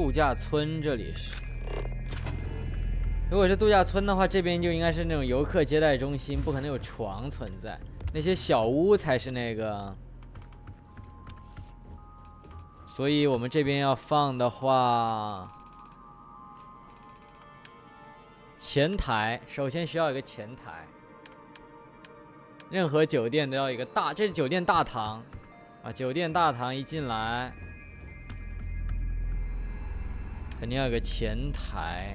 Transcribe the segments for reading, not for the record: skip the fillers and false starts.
度假村，这里是。如果是度假村的话，这边就应该是那种游客接待中心，不可能有床存在。那些小屋才是那个。所以我们这边要放的话，前台首先需要一个前台。任何酒店都要一个大，这是酒店大堂啊！酒店大堂一进来，肯定要有个前台。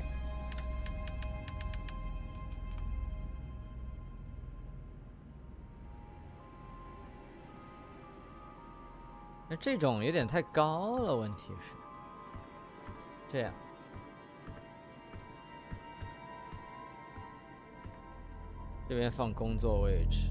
那这种有点太高了，问题是这样。这边放工作位置。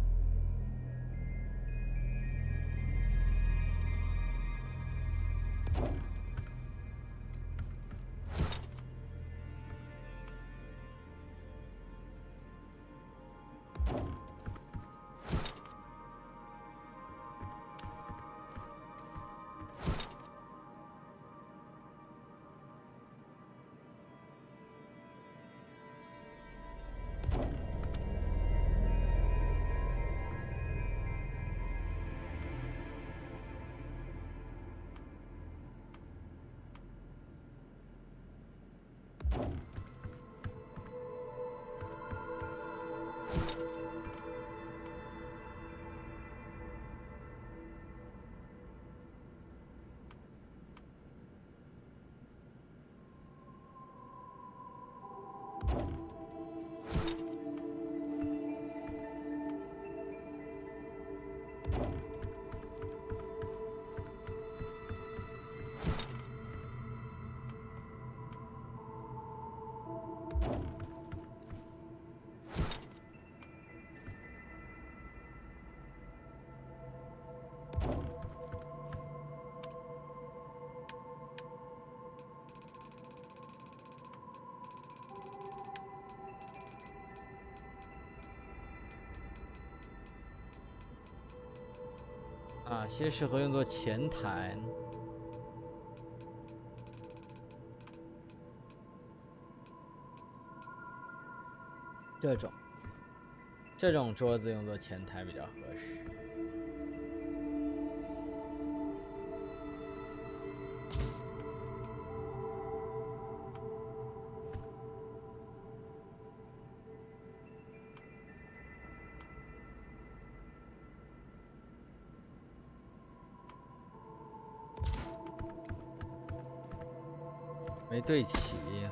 哪些适合用作前台？这种桌子用作前台比较合适。没对齐。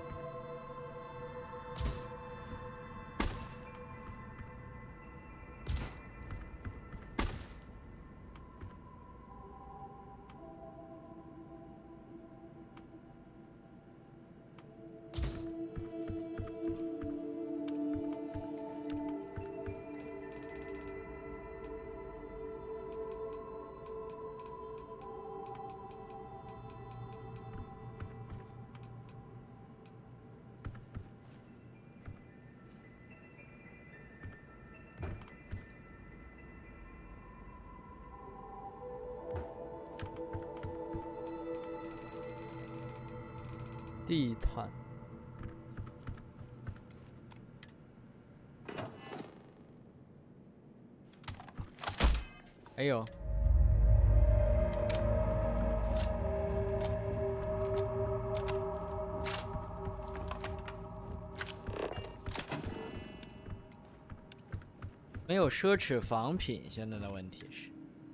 地毯，哎呦，没有奢侈仿品，现在的问题是。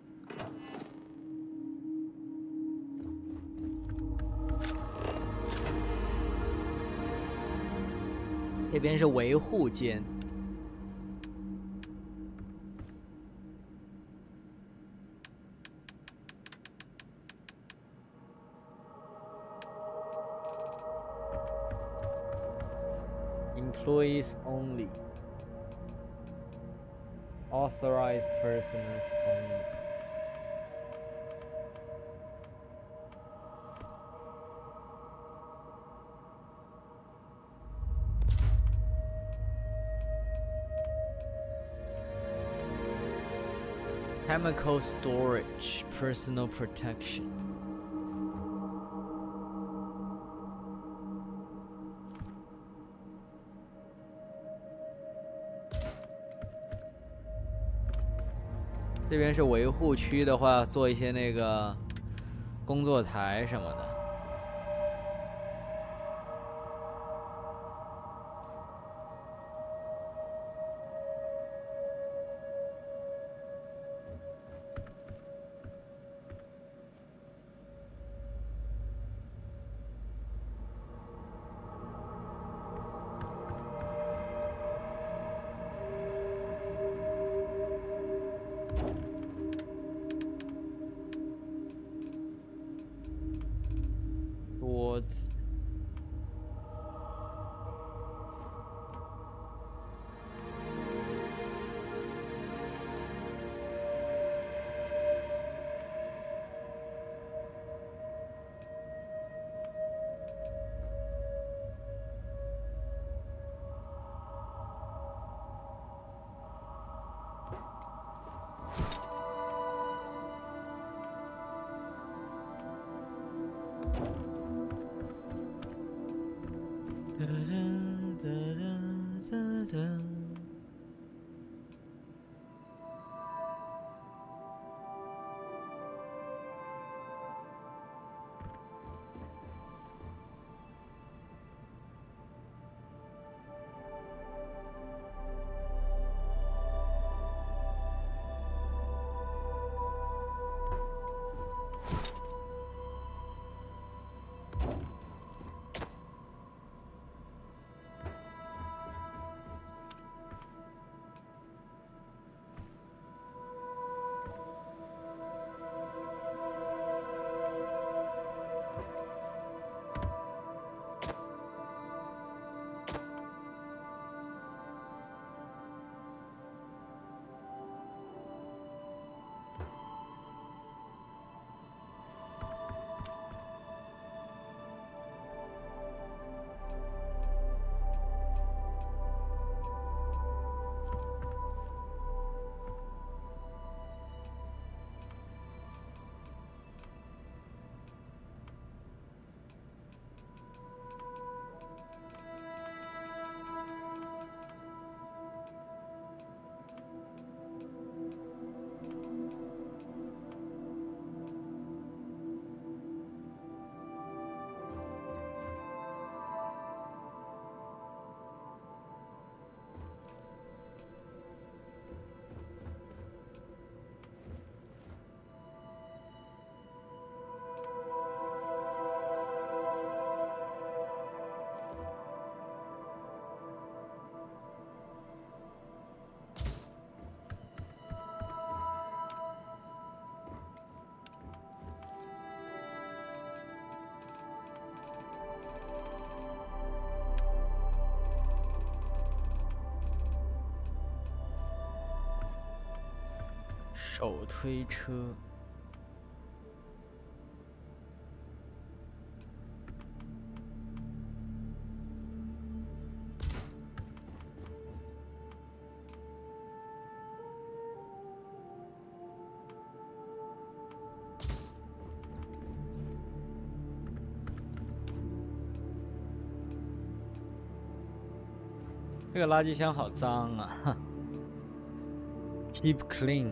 这边是维护间。Employees only. Authorized persons only. Chemical storage, personal protection. 这边是维护区的话，做一些那个工作台什么的。桌子。手推车。这个垃圾箱好脏啊 ！Keep clean。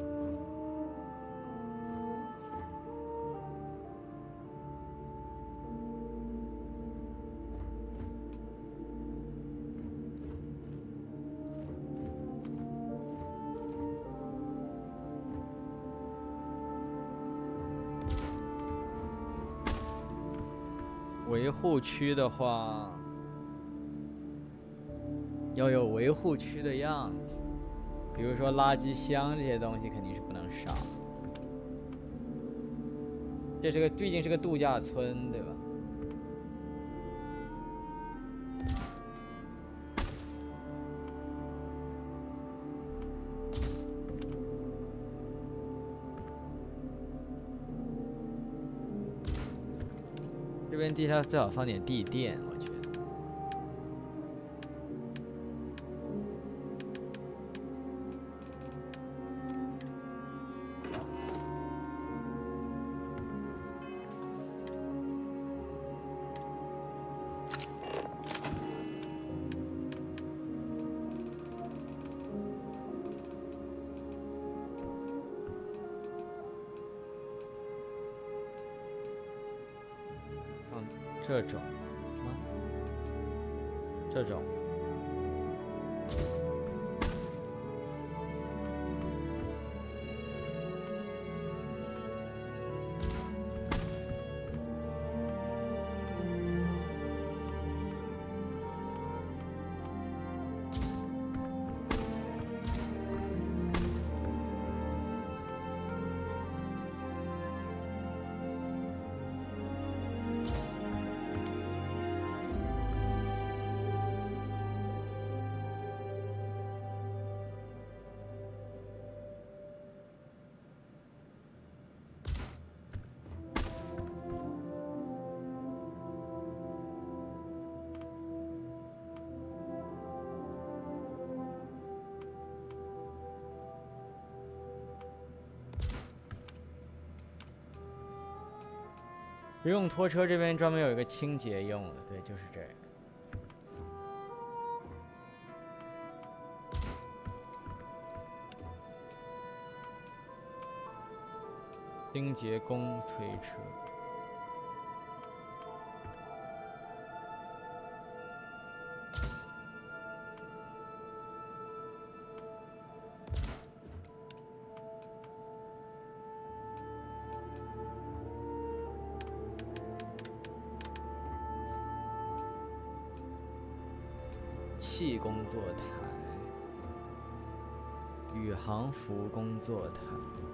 维护区的话，要有维护区的样子，比如说垃圾箱这些东西肯定是不能少。这是个，毕竟是个度假村，对吧？这边地下最好放点地垫，我觉得。 这种吗？这种。不用拖车这边专门有一个清洁用的，对，就是这个。清洁工推车。气工作台，宇航服工作台。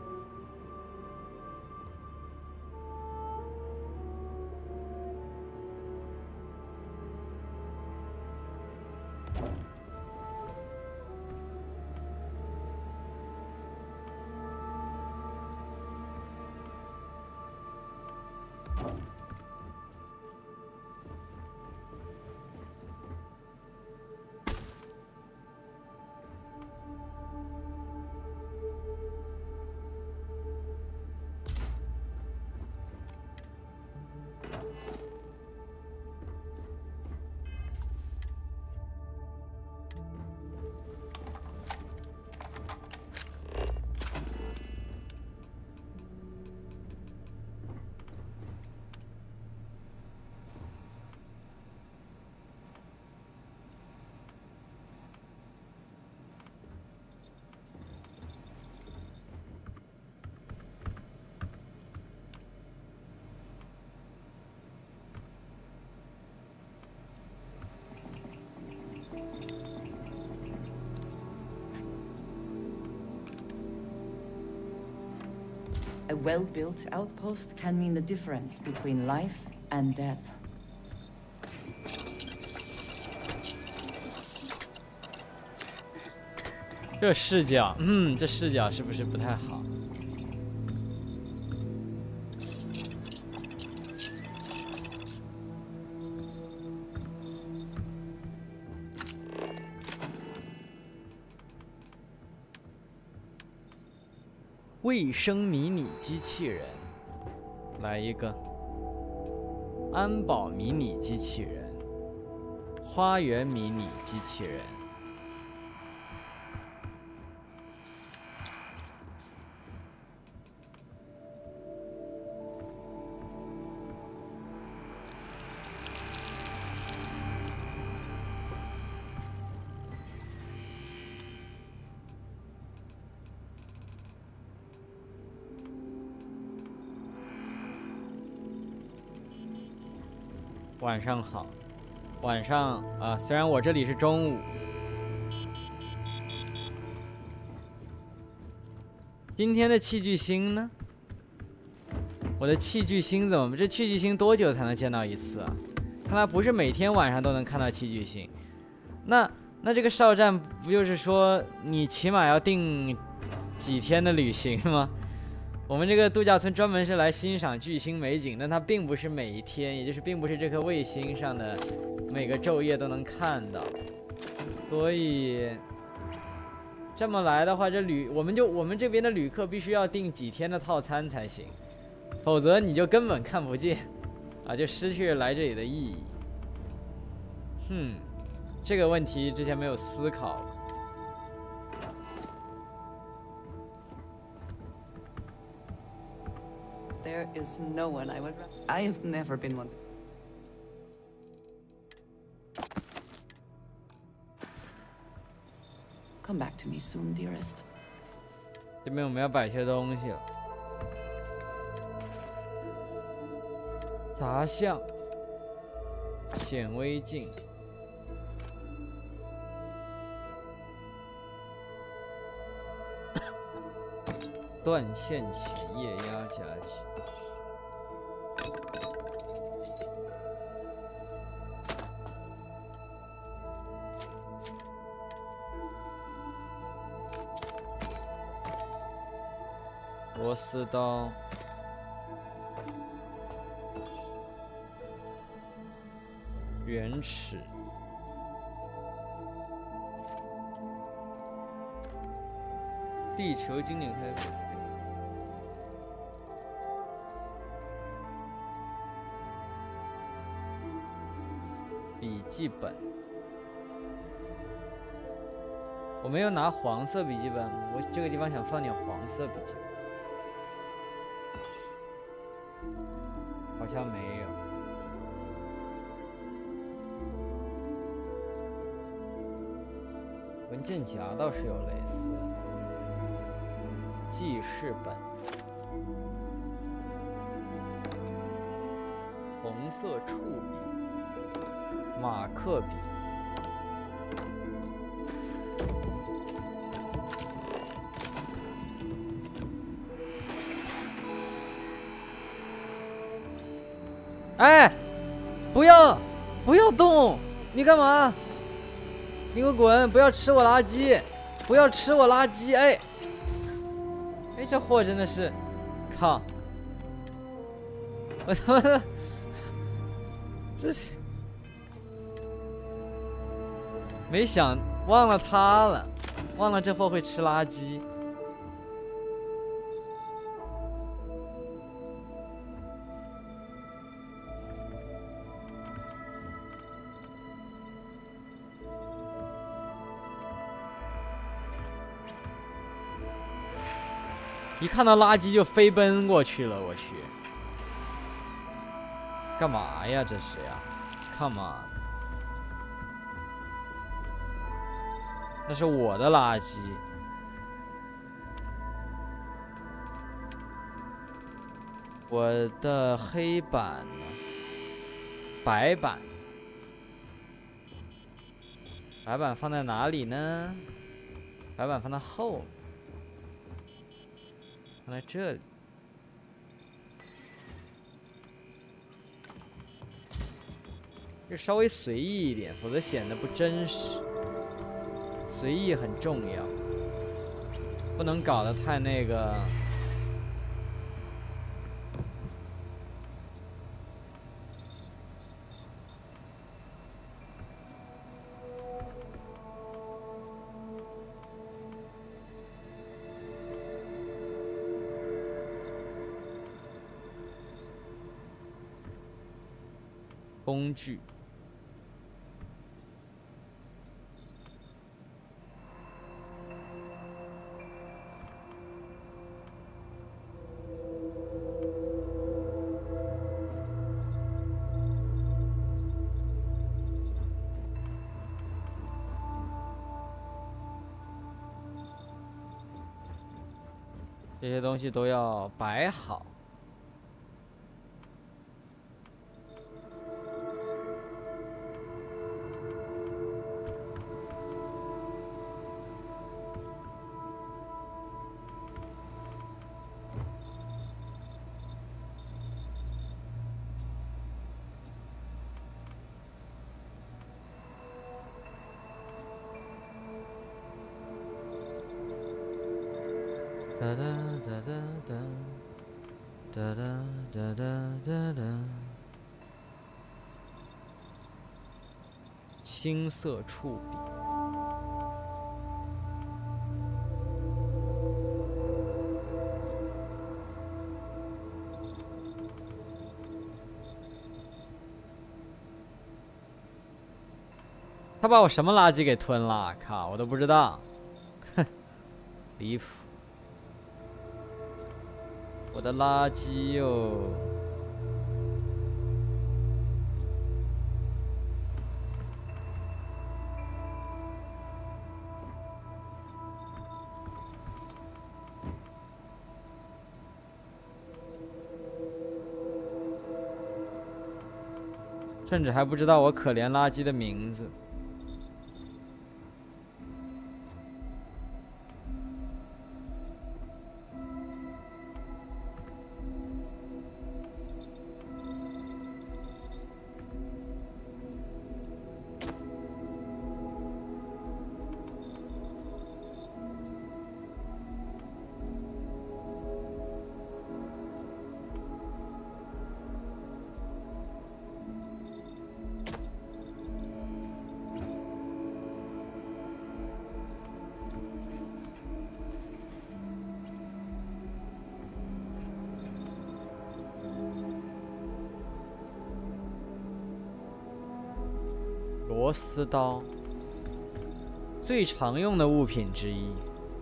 A well-built outpost can mean the difference between life and death. 这视角，这视角是不是不太好？卫生迷你机器人，来一个；安保迷你机器人，花园迷你机器人。晚上好，晚上啊，虽然我这里是中午。今天的器具星呢？我的器具星怎么？这器具星多久才能见到一次啊？看来不是每天晚上都能看到器具星。那这个哨站不就是说你起码要定几天的旅行吗？我们这个度假村专门是来欣赏巨星美景，但它并不是每一天，也就是并不是这颗卫星上的每个昼夜都能看到，所以这么来的话，我们这边的旅客必须要订几天的套餐才行，否则你就根本看不见，啊，就失去了来这里的意义。这个问题之前没有思考。 There is no one I would. I have never been one. Come back to me soon, dearest. 这边我们要摆些东西了。杂项、显微镜、断线前液压夹击。螺丝刀，圆尺，地球经典开发，笔记本。我没有拿黄色笔记本，我这个地方想放点黄色笔记本。好像没有。文件夹倒是有类似的。记事本，红色触笔，马克笔。哎，不要动！你干嘛？你给我滚！不要吃我垃圾！不要吃我垃圾！哎，这货真的是，靠！我他妈的，这是忘了他了，忘了这货会吃垃圾。一看到垃圾就飞奔过去了，我去！干嘛呀？这是呀 ？Come on！ 那是我的垃圾。我的黑板呢？白板。白板放在哪里呢？白板放在后面。放在这里，就稍微随意一点，否则显得不真实。随意很重要，不能搞得太那个。工具，这些东西都要摆好。哒哒哒哒哒，哒哒哒哒哒哒。青色触笔，他把我什么垃圾给吞了？靠，我都不知道，哼，离谱。我的垃圾哟！ 甚至还不知道我可怜垃圾的名字。螺丝刀，最常用的物品之一。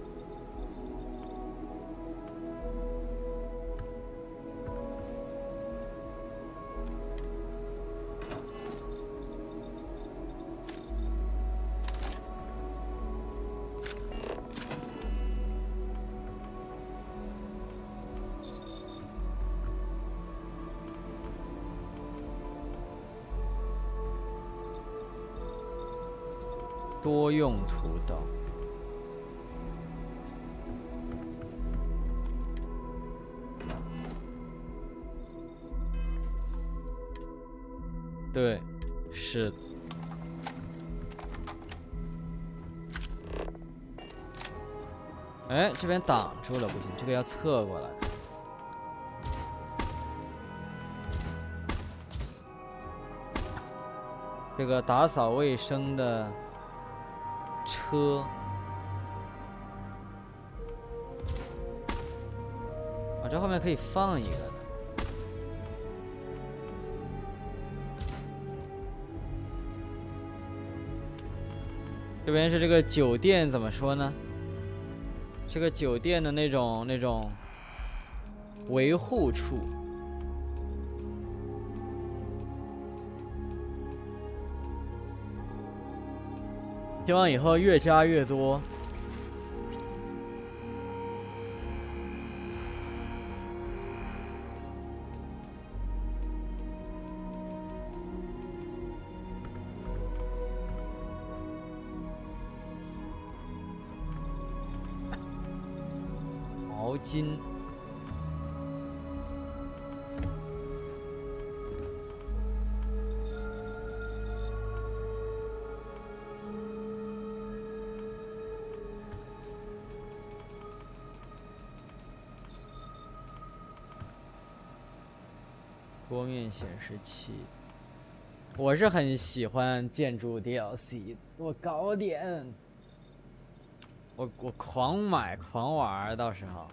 多用途刀，对，是的。哎，这边挡住了，不行，这个要侧过来。这个打扫卫生的车，啊，这后面可以放一个的。这边是这个酒店，怎么说呢？这个酒店的那种维护处。希望以后越加越多。毛巾。桌面显示器，我是很喜欢建筑 DLC， 我搞点，我狂买狂玩，到时候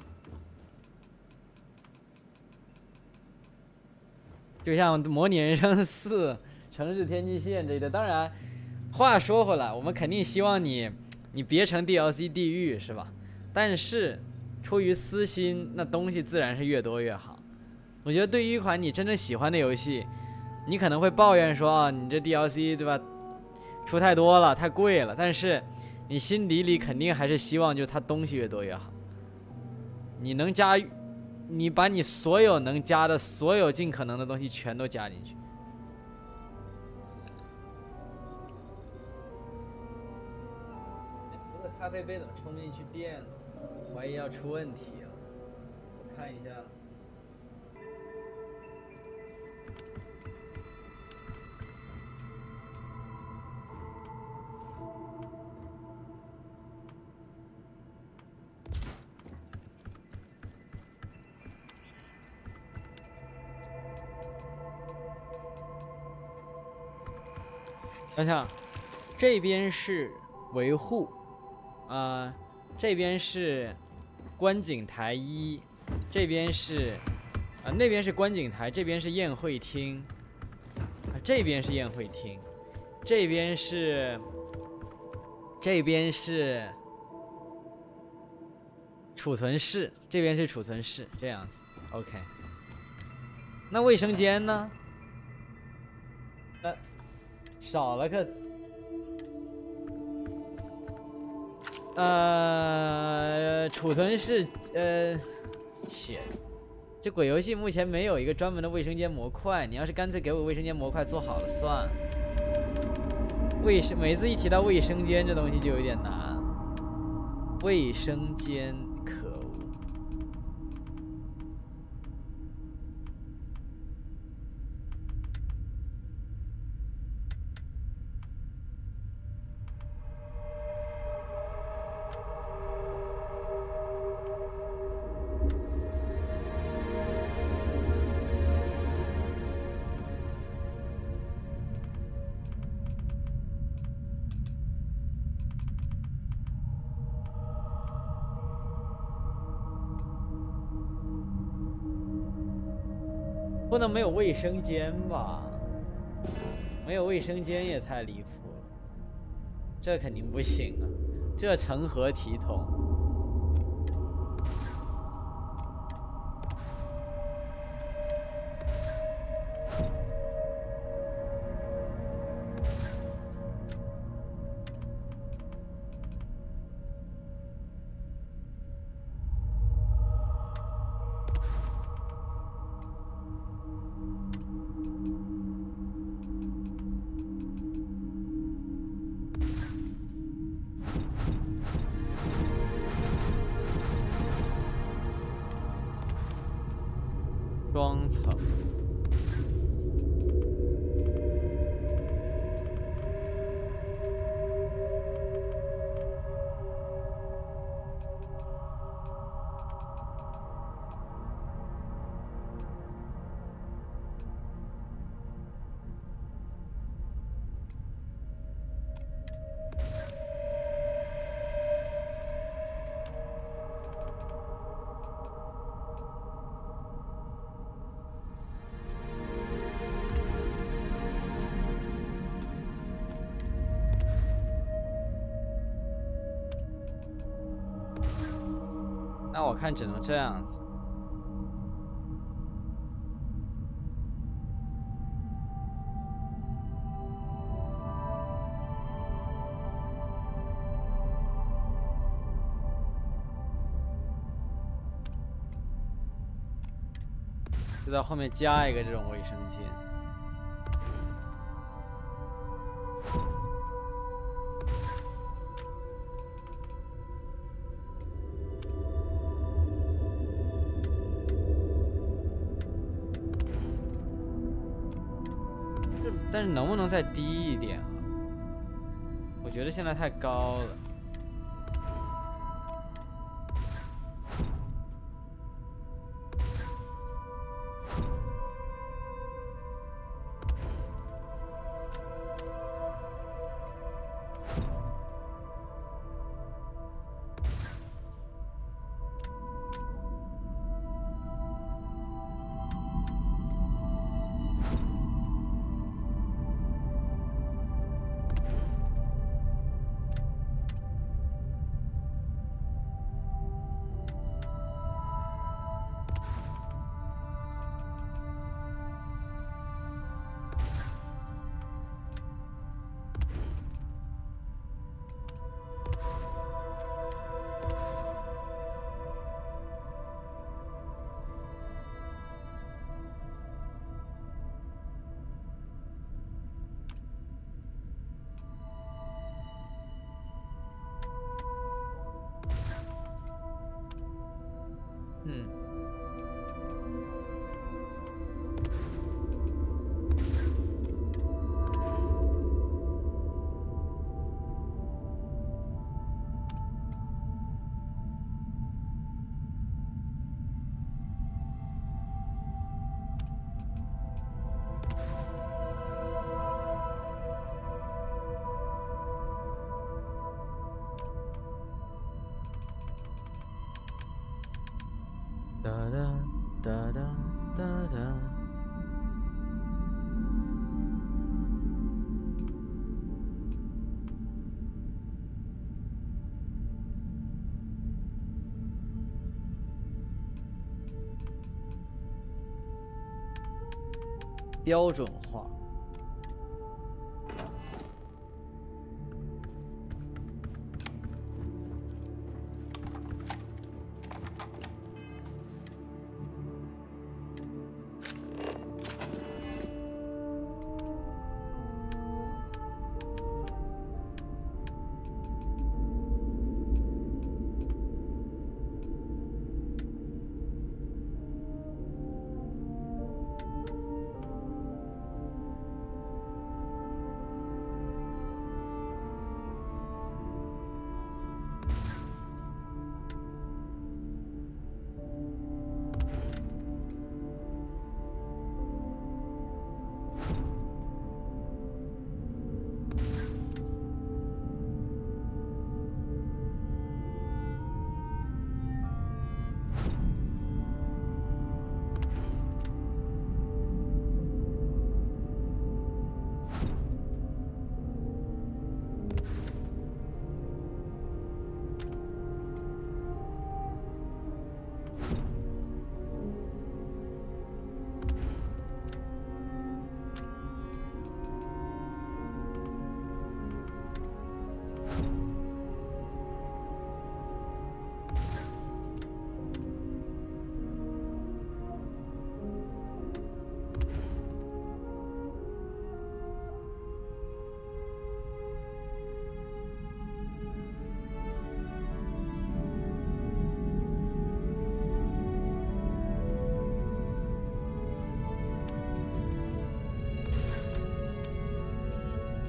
就像模拟人生4、城市天际线这一类。当然，话说回来，我们肯定希望你别成 DLC 地狱，是吧？但是出于私心，那东西自然是越多越好。我觉得对于一款你真正喜欢的游戏，你可能会抱怨说啊，你这 DLC 对吧，出太多了，太贵了。但是你心底里肯定还是希望就是它东西越多越好。你能加，你把你所有能加的所有尽可能的东西全都加进去。这个咖啡杯怎么充不进去电了？怀疑要出问题了，我看一下。想想，这边是维护，这边是观景台1，这边是，那边是观景台，这边是宴会厅，这边是宴会厅，这边是储存室，这边是储存室，这样子 ，OK。那卫生间呢？少了个，储存室，shit， 这鬼游戏目前没有一个专门的卫生间模块，你要是干脆给我卫生间模块做好了算。每次一提到卫生间这东西就有点难。卫生间，可恶。不能没有卫生间吧？没有卫生间也太离谱了，这肯定不行啊！这成何体统？双层。那我看只能这样子。就在后面加一个这种卫生间。但是能不能再低一点啊？我觉得现在太高了。哒哒哒哒哒哒。标准化。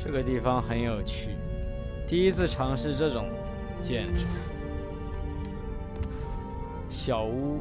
这个地方很有趣，第一次尝试这种建筑。小屋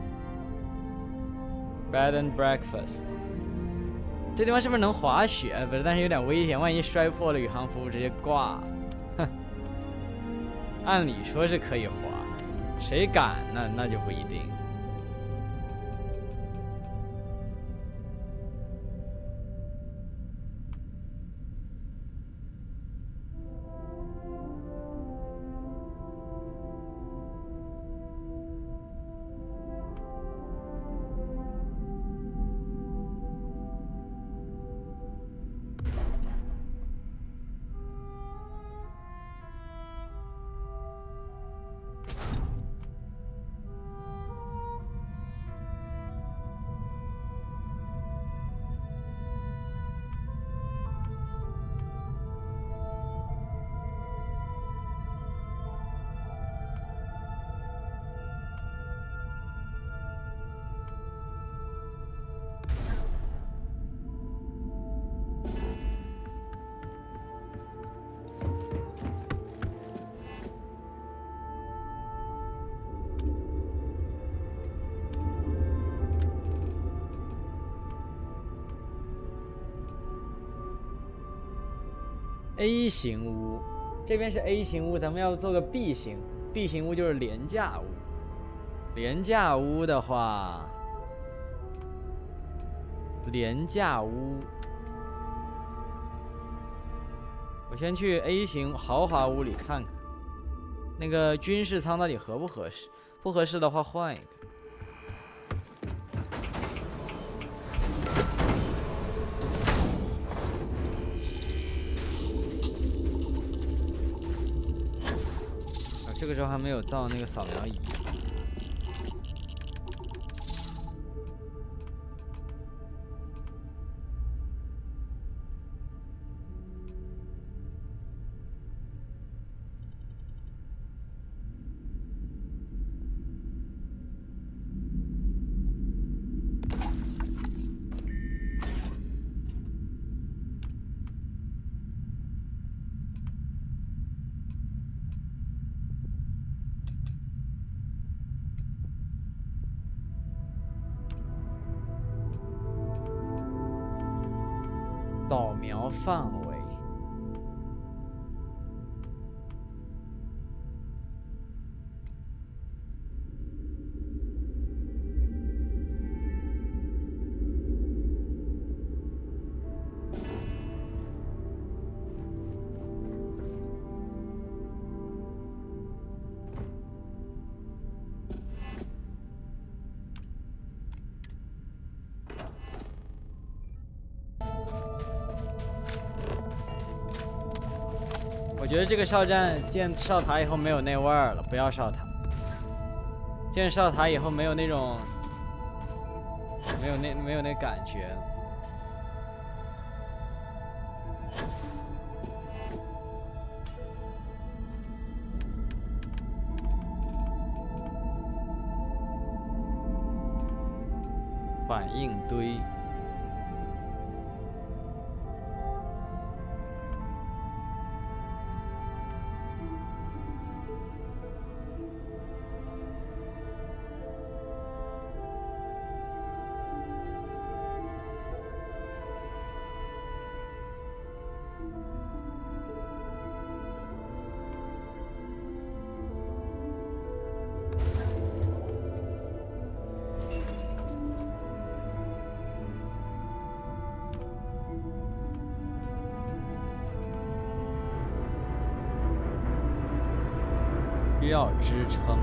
，Bed and Breakfast。这地方是不是能滑雪？不是，但是有点危险，万一摔破了宇航服直接挂。哼，按理说是可以滑，谁敢呢？那就不一定。A 型屋，这边是 A 型屋，咱们要做个 B 型。B 型屋就是廉价屋。廉价屋的话，廉价屋，我先去 A 型豪华屋里看看，那个军事舱到底合不合适？不合适的话换一个。这个时候还没有造那个扫描仪。扫描范围，我觉得这个哨站建哨塔以后没有那味儿了，不要哨塔。建哨塔以后没有那种，没有那感觉。反应堆。需要支撑。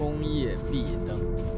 工业壁灯。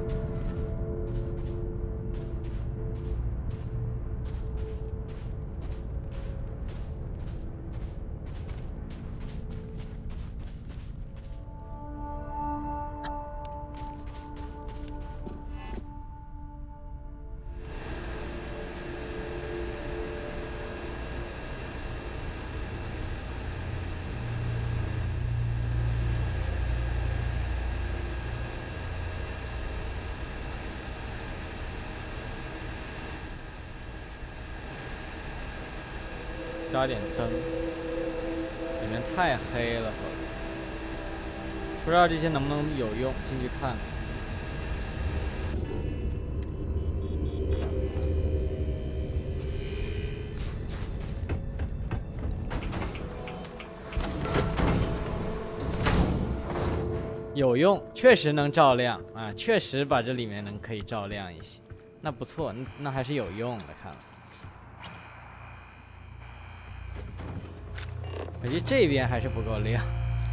加点灯，里面太黑了，否则不知道这些能不能有用，进去看看。有用，确实能照亮啊，确实把这里面可以照亮一些，那不错，那还是有用的，看来。可惜这边还是不够亮，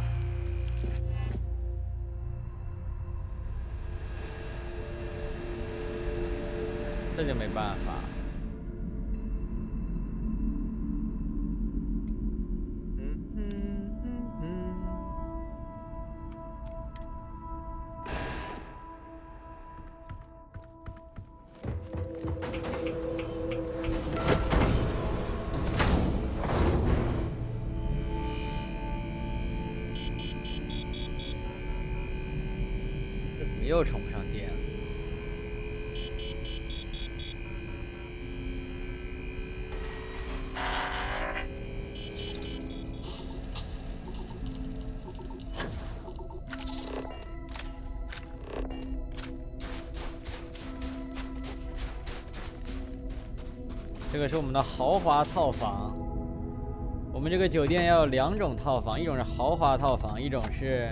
这就没办法。又充不上电了。这个是我们的豪华套房。我们这个酒店要有2种套房，一种是豪华套房，一种是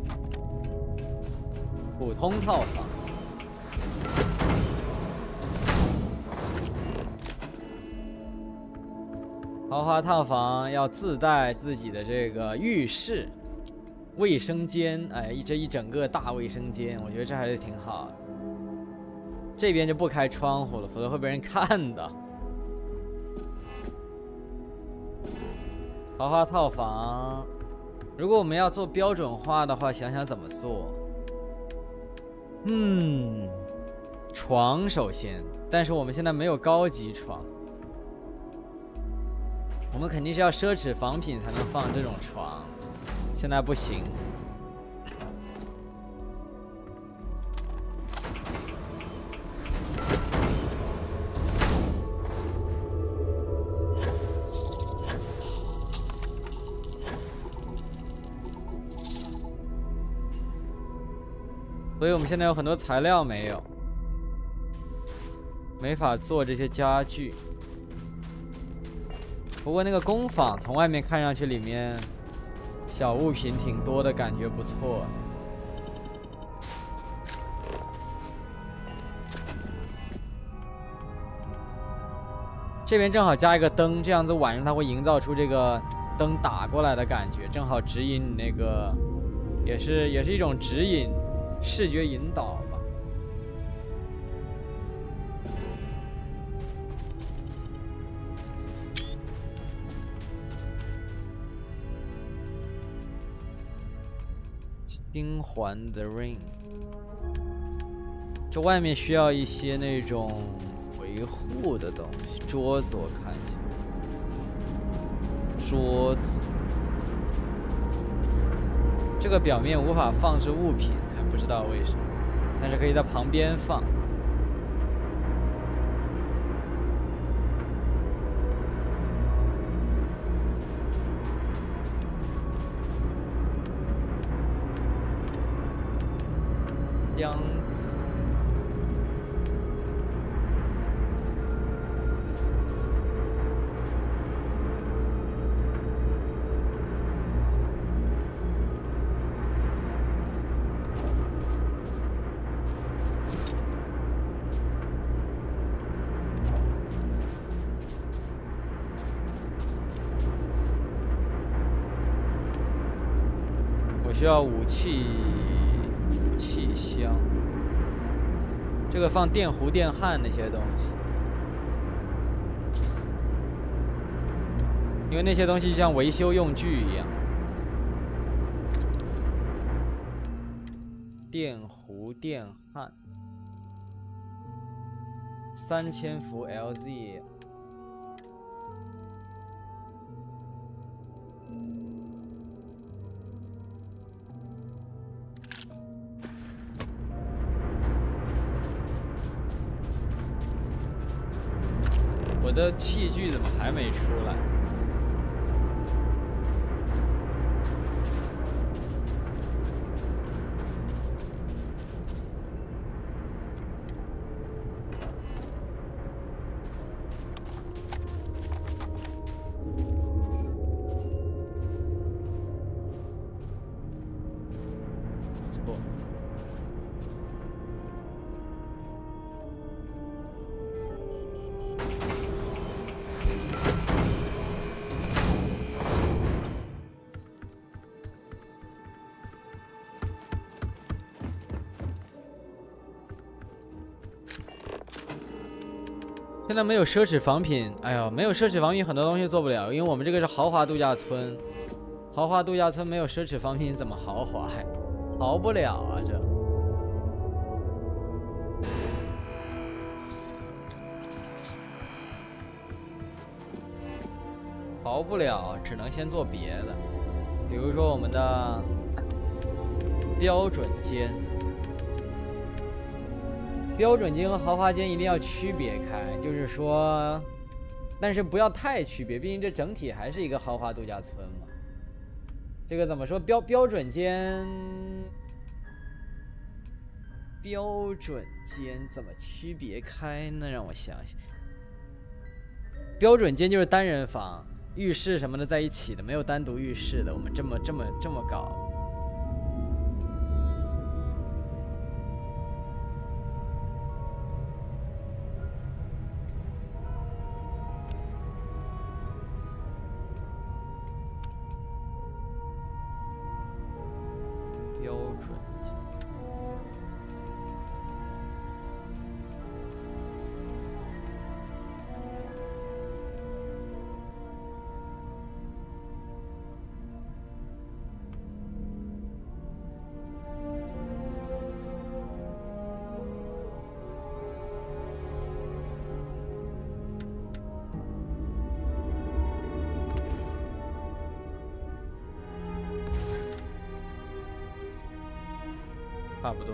普通套房。豪华套房要自带自己的这个浴室、卫生间，哎，这一整个大卫生间，我觉得这还是挺好的。这边就不开窗户了，否则会被人看的。豪华套房，如果我们要做标准化的话，想想怎么做。床首先，但是我们现在没有高级床，我们肯定是要奢侈仿品才能放这种床，现在不行。所以我们现在有很多材料没有，没法做这些家具。不过那个工坊从外面看上去里面小物品挺多的，感觉不错。这边正好加一个灯，这样子晚上它会营造出这个灯打过来的感觉，正好指引你那个，也是一种指引。视觉引导吧。星环的 ring， 这外面需要一些那种维护的东西。桌子我看一下，桌子这个表面无法放置物品。不知道为什么，但是可以在旁边放。箱子。需要武器气箱，这个放电弧、电焊那些东西，因为那些东西就像维修用具一样。电弧、电焊，3000伏 LZ。我的器具怎么还没出来？错。现在没有奢侈仿品，哎呦，没有奢侈仿品，很多东西做不了，因为我们这个是豪华度假村，豪华度假村没有奢侈仿品怎么豪华呀？豪不了啊，这。豪不了，只能先做别的，比如说我们的标准间。标准间和豪华间一定要区别开，就是说，但是不要太区别，毕竟这整体还是一个豪华度假村嘛。这个怎么说？标准间怎么区别开呢？让我想想，标准间就是单人房，浴室什么的在一起的，没有单独浴室的。我们这么搞。标准间。差不多。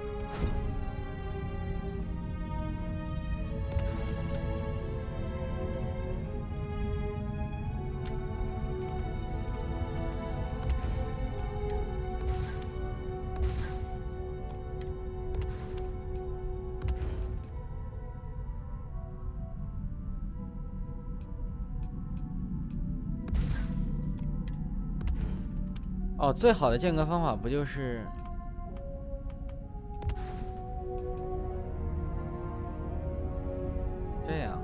哦，最好的间隔方法不就是这样？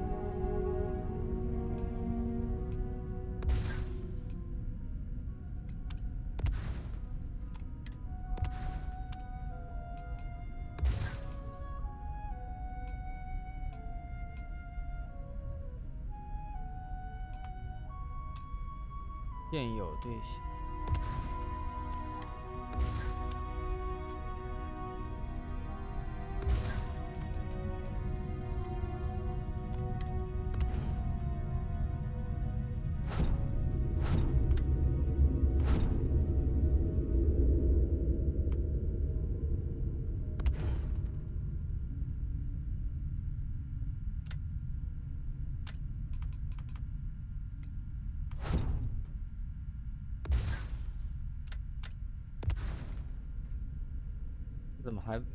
现有队形。怎么还？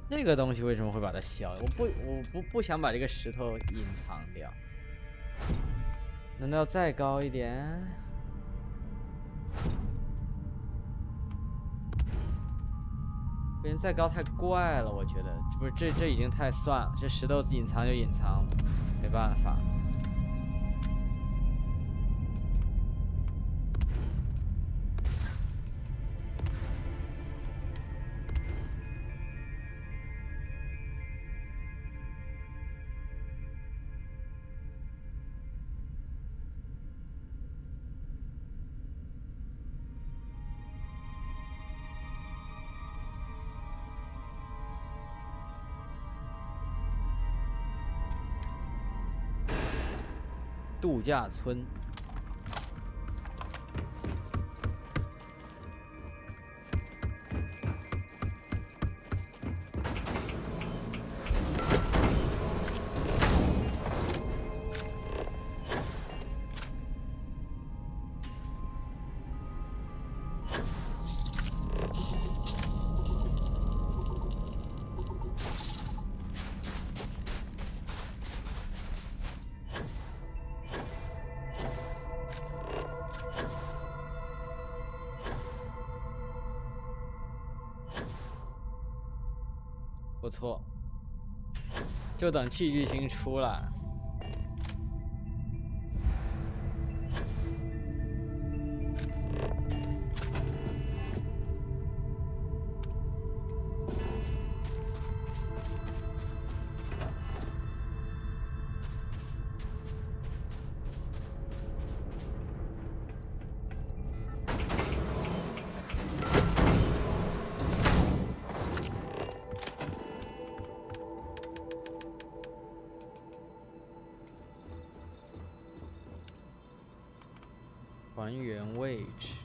这个东西为什么会把它消？我不想把这个石头隐藏掉。难道再高一点？不行，再高太怪了，我觉得这不是这已经太算了，这石头隐藏就隐藏了，没办法。度假村。不错，就等器具星出来。还原位置。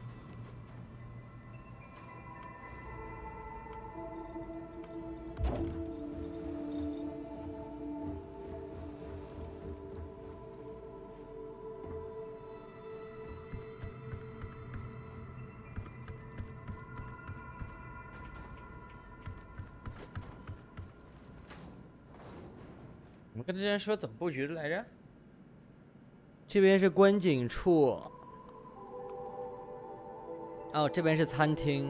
我们跟之前说怎么布局的来着？这边是观景处。哦，这边是餐厅。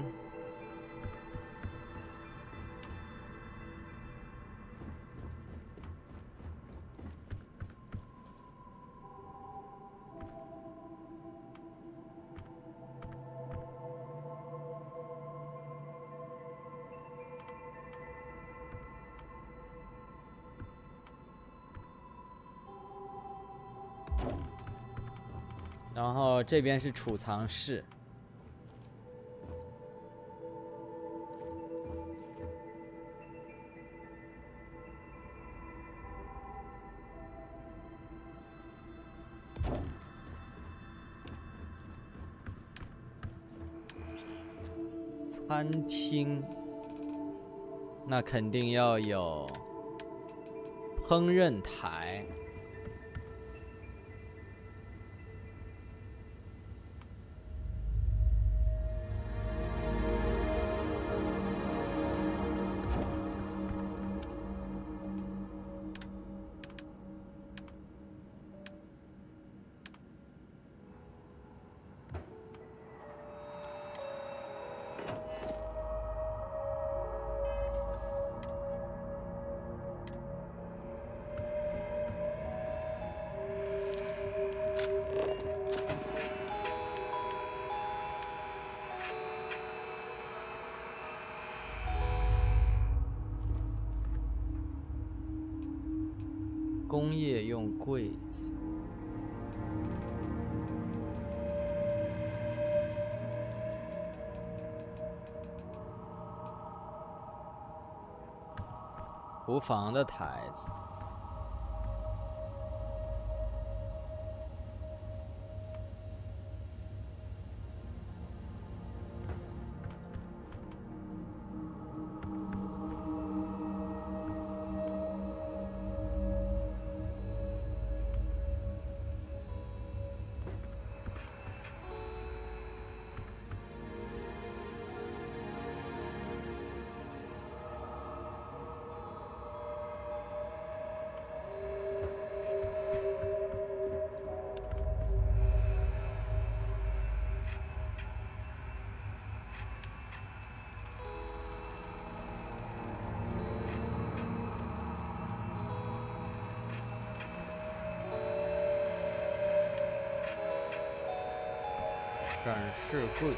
然后这边是储藏室。餐厅，那肯定要有烹饪台。工业用柜子。厨房的台子。 展示柜。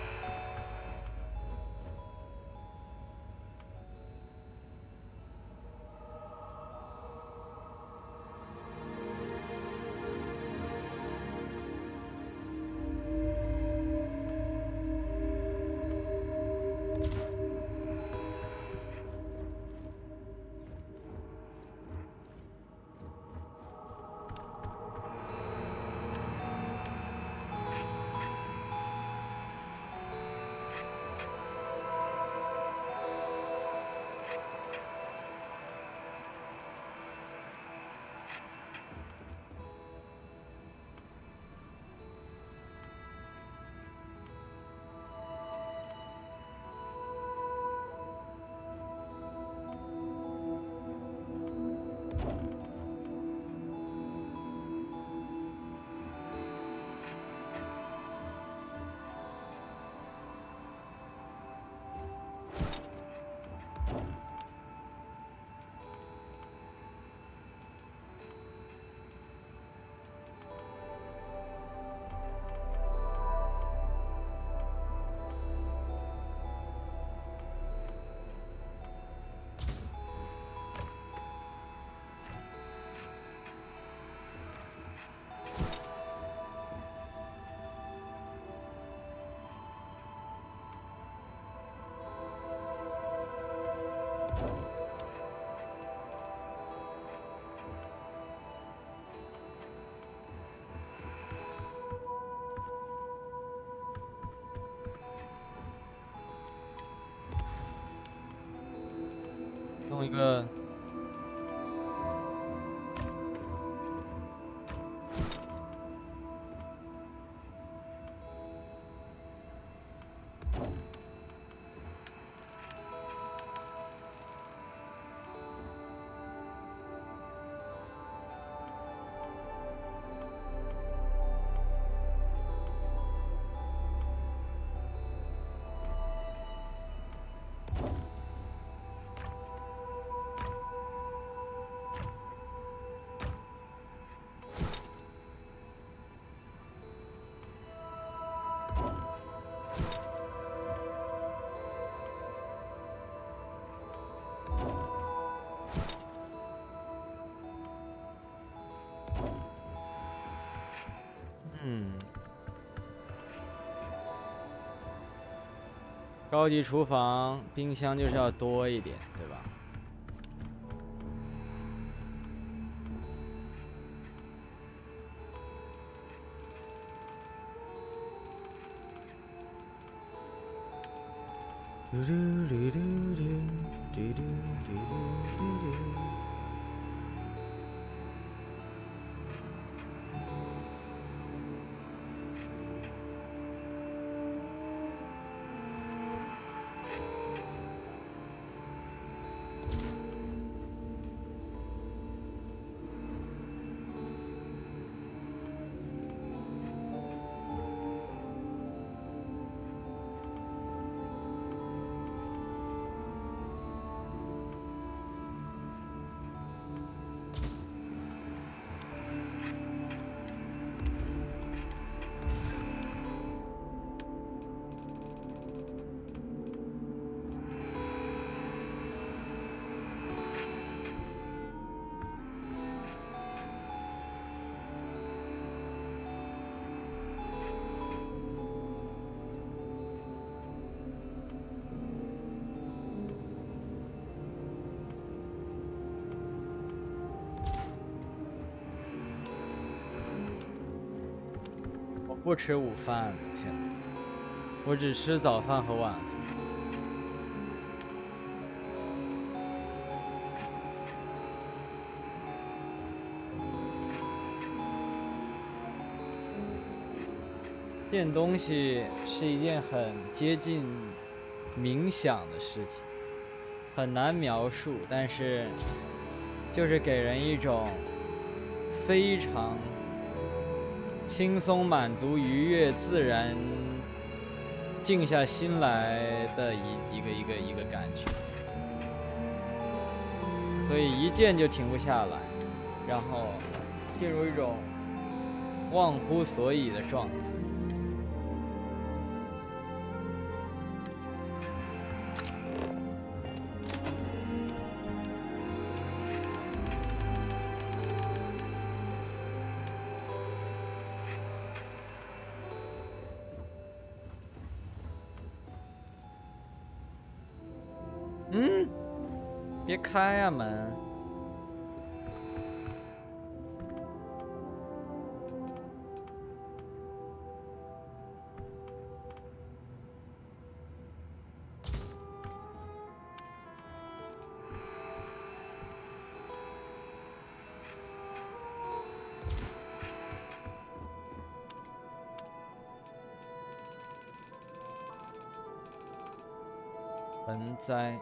弄一个。高级厨房冰箱就是要多一点，对吧？不吃午饭，现在我只吃早饭和晚饭。垫东西是一件很接近冥想的事情，很难描述，但是就是给人一种非常轻松、满足、愉悦、自然、静下心来的一个感觉，所以一见就停不下来，然后进入一种忘乎所以的状态。 别开呀门！盆栽。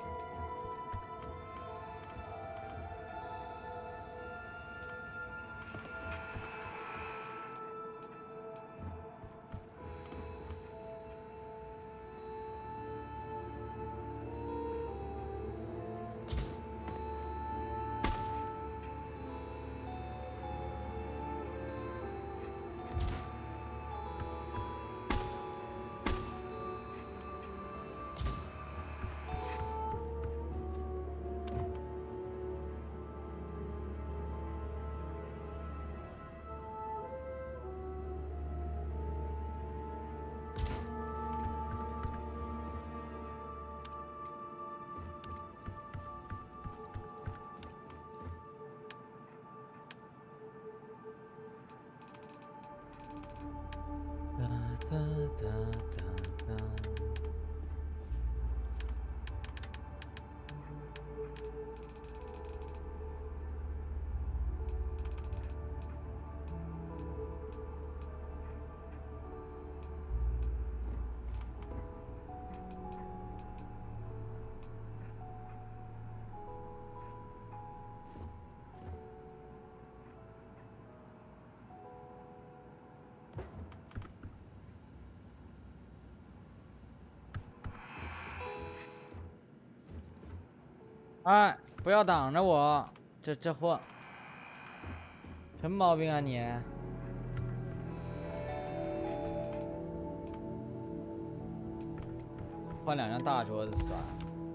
哎，不要挡着我！这货，什么毛病啊你？换2张大桌子算了。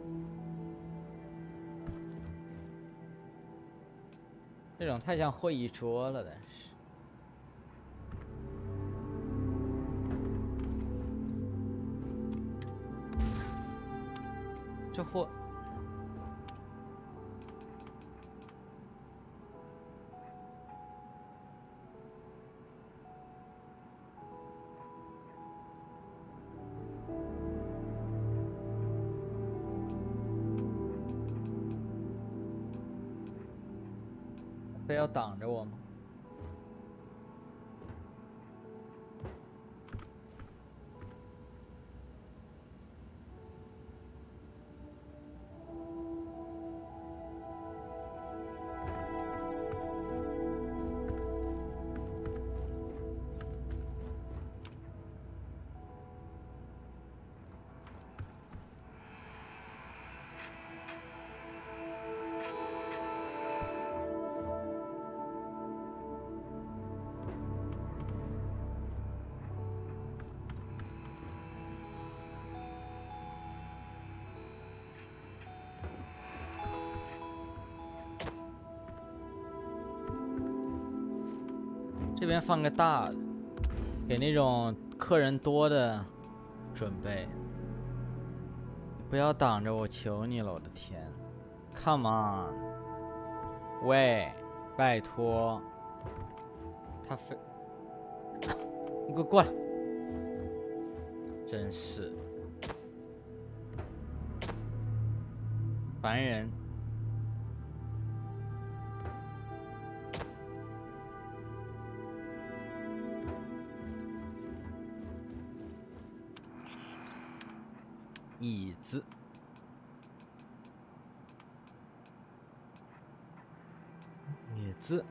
这种太像会议桌了，但是。这货。非要挡着我吗？这边放个大的，给那种客人多的准备。不要挡着我，求你了，我的天 ！Come on， 喂，拜托，他非你给我过来！真是烦人。椅子，椅子，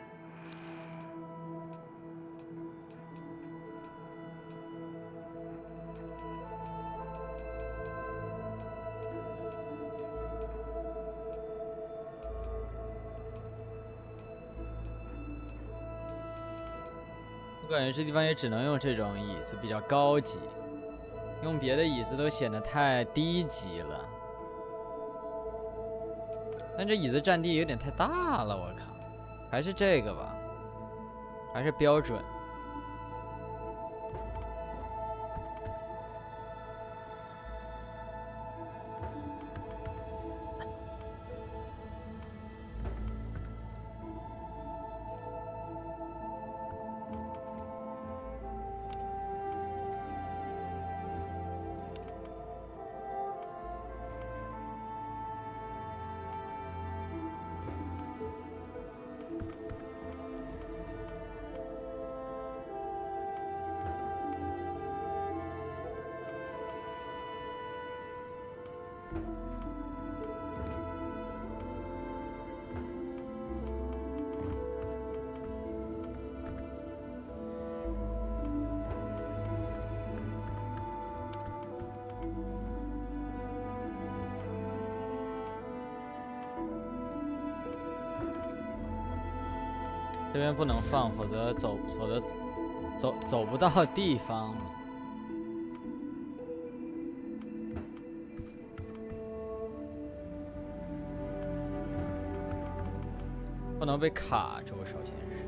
我感觉这地方也只能用这种椅子，比较高级。用别的椅子都显得太低级了，但这椅子占地有点太大了，我靠！还是这个吧，还是标准。 这边不能放，否则走不到地方了。不能被卡住，首先是。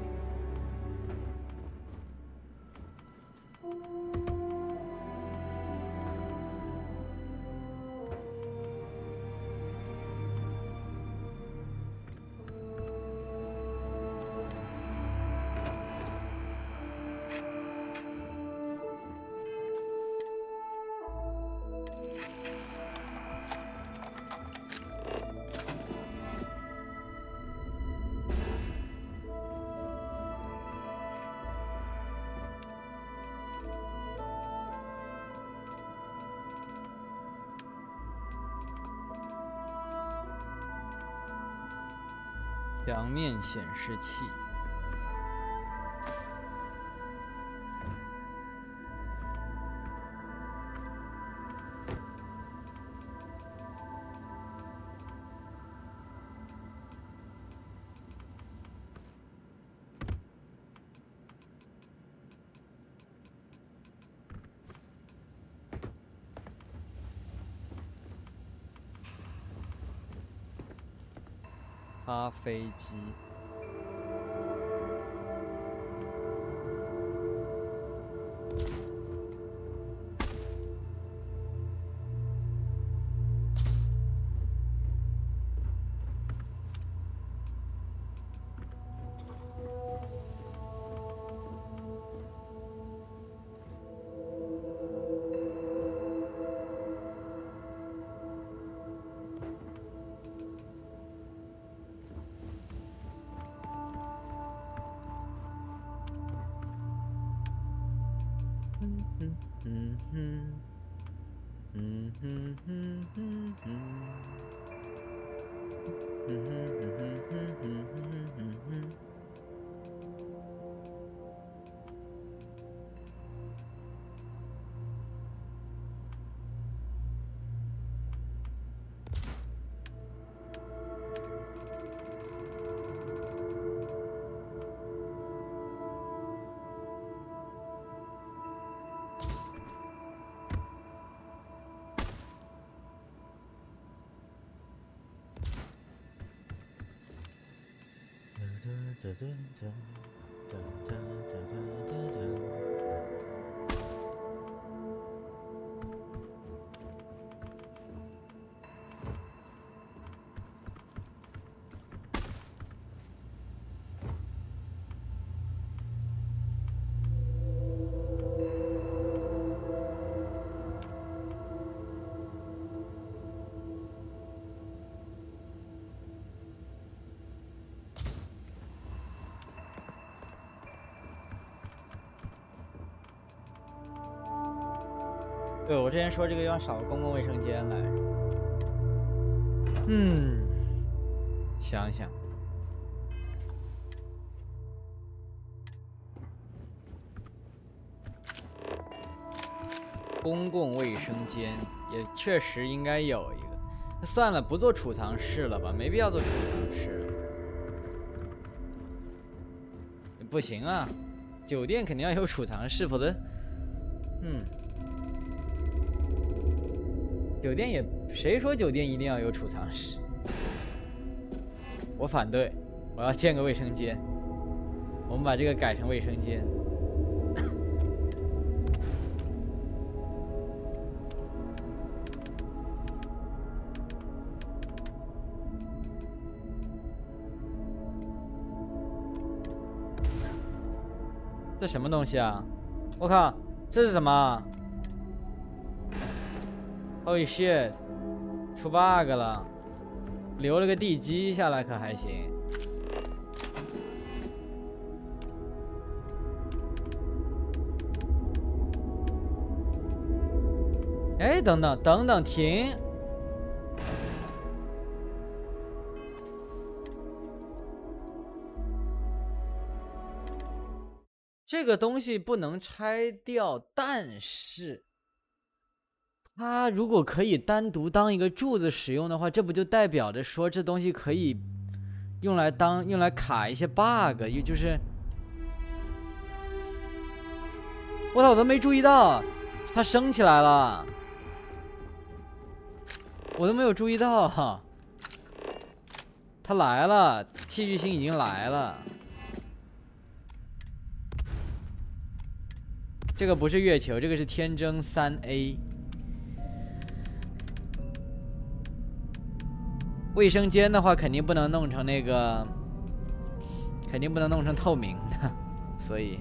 墙面显示器。咖啡机。对，我之前说这个地方少个公共卫生间来着。想想，公共卫生间也确实应该有一个。那算了，不做储藏室了吧，没必要做储藏室了。不行啊，酒店肯定要有储藏室，否则，酒店也，谁说酒店一定要有储藏室？我反对，我要建个卫生间。我们把这个改成卫生间。这什么东西啊？我靠，这是什么？Holy shit！ 出 bug 了，留了个地基下来可还行。哎，等等，停！ 这个东西不能拆掉，但是它如果可以单独当一个柱子使用的话，这不就代表着说这东西可以用来卡一些 bug， 也就是我操，我都没注意到它升起来了，我都没有注意到，它来了，器具星已经来了。这个不是月球，这个是天征3A。卫生间的话，肯定不能弄成那个，肯定不能弄成透明的，所以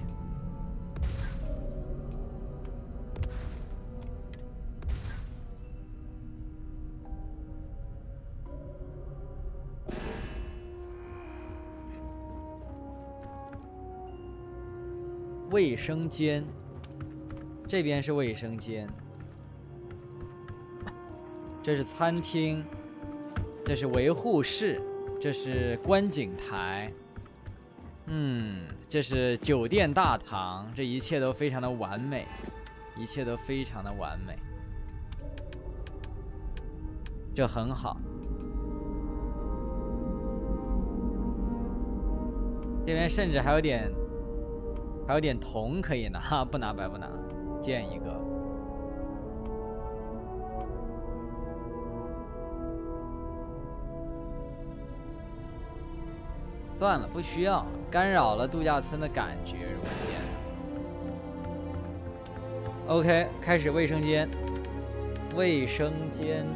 卫生间。这边是卫生间，这是餐厅，这是维护室，这是观景台，这是酒店大堂，这一切都非常的完美，一切都非常的完美，这很好。这边甚至还有点铜可以拿，不拿白不拿。建一个，断了，不需要，干扰了度假村的感觉。如果建 ，OK， 开始卫生间，卫生间。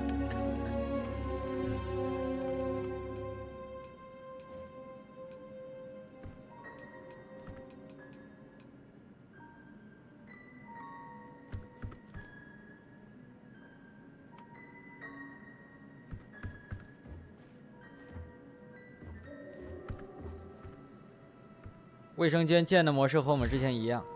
卫生间建的模式和我们之前一样。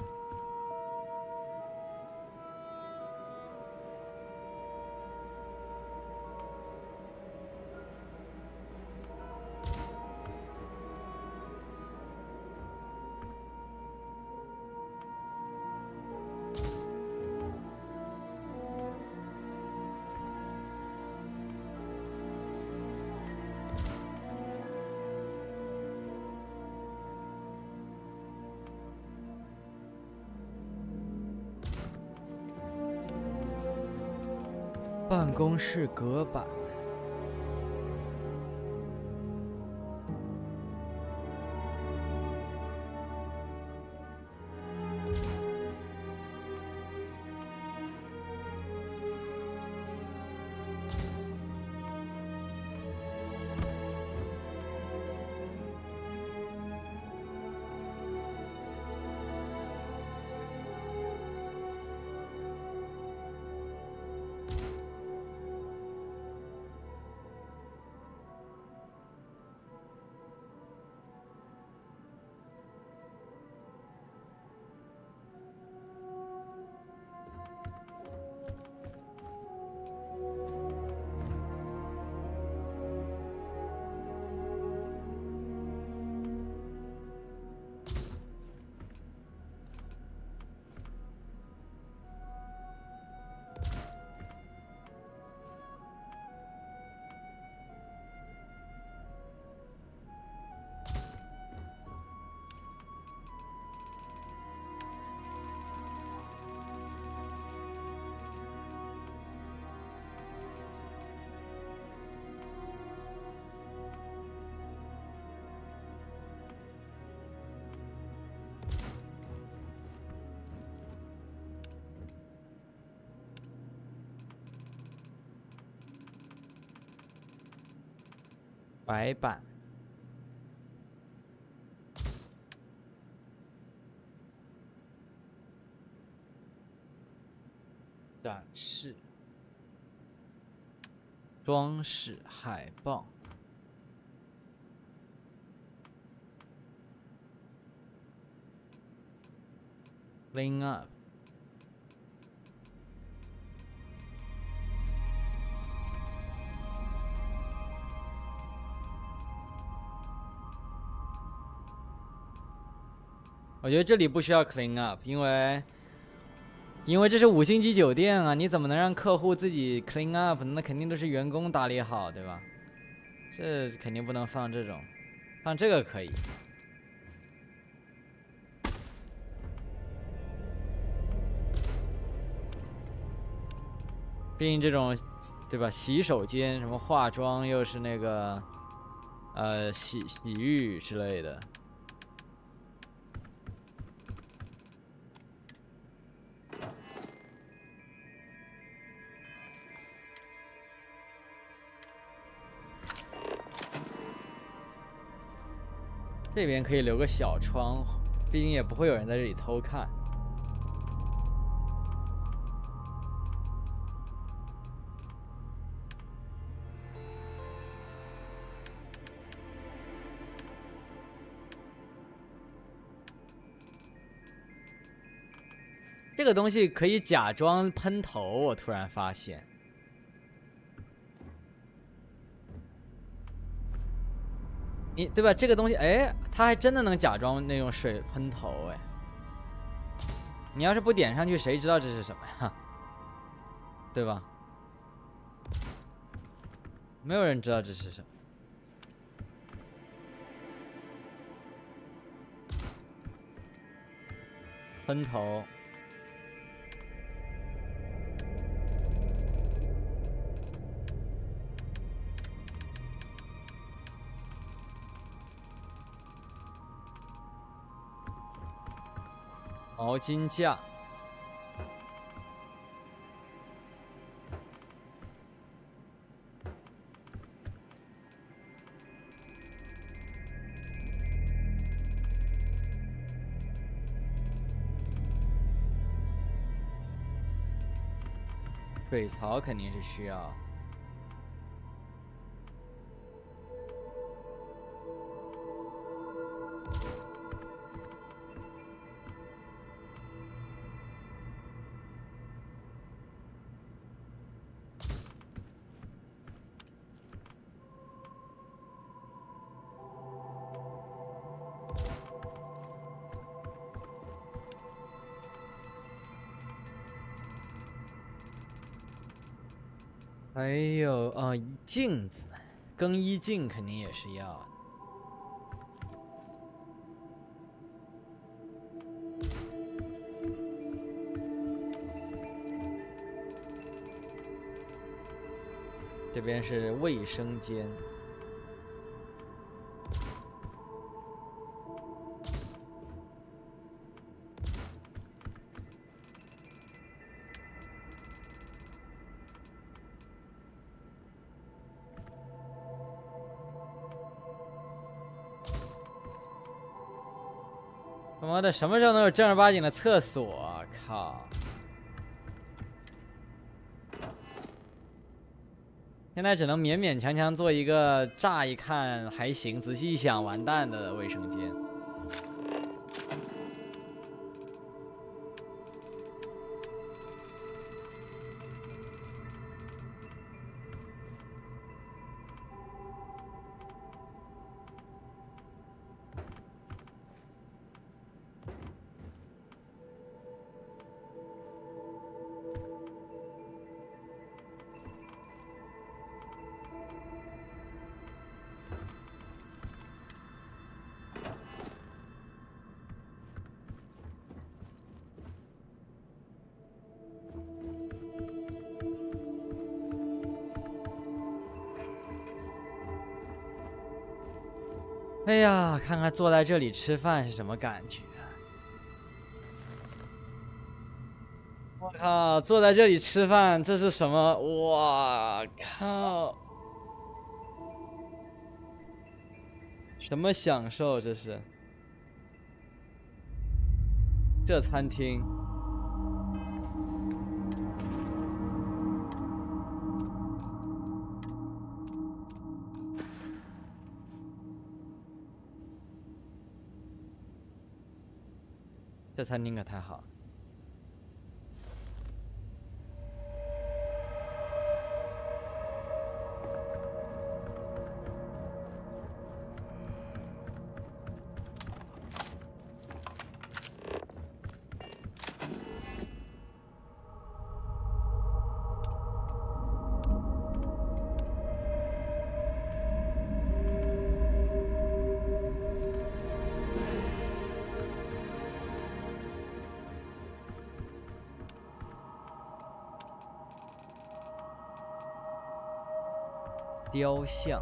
办公室隔板。白板。展示。装饰海报。Clean up。 我觉得这里不需要 clean up，因为这是5星级酒店啊，你怎么能让客户自己 clean up？那肯定都是员工打理好，对吧？这肯定不能放这种，放这个可以。毕竟这种，对吧？洗手间什么化妆又是那个，洗浴之类的。这边可以留个小窗户，毕竟也不会有人在这里偷看。这个东西可以假装喷头，我突然发现。你对吧？这个东西，哎，它还真的能假装那种水喷头，哎。你要是不点上去，谁知道这是什么呀？对吧？没有人知道这是什么。喷头。毛巾架。水槽肯定是需要。还有镜子，更衣镜肯定也是要的。这边是卫生间。他妈的，什么时候能有正儿八经的厕所啊？靠！现在只能勉勉强强做一个乍一看还行，仔细一想完蛋的卫生间。哎呀，看看坐在这里吃饭是什么感觉？我靠，坐在这里吃饭，这是什么？我靠，什么享受这是？这餐厅。这餐厅可太好了。 雕像。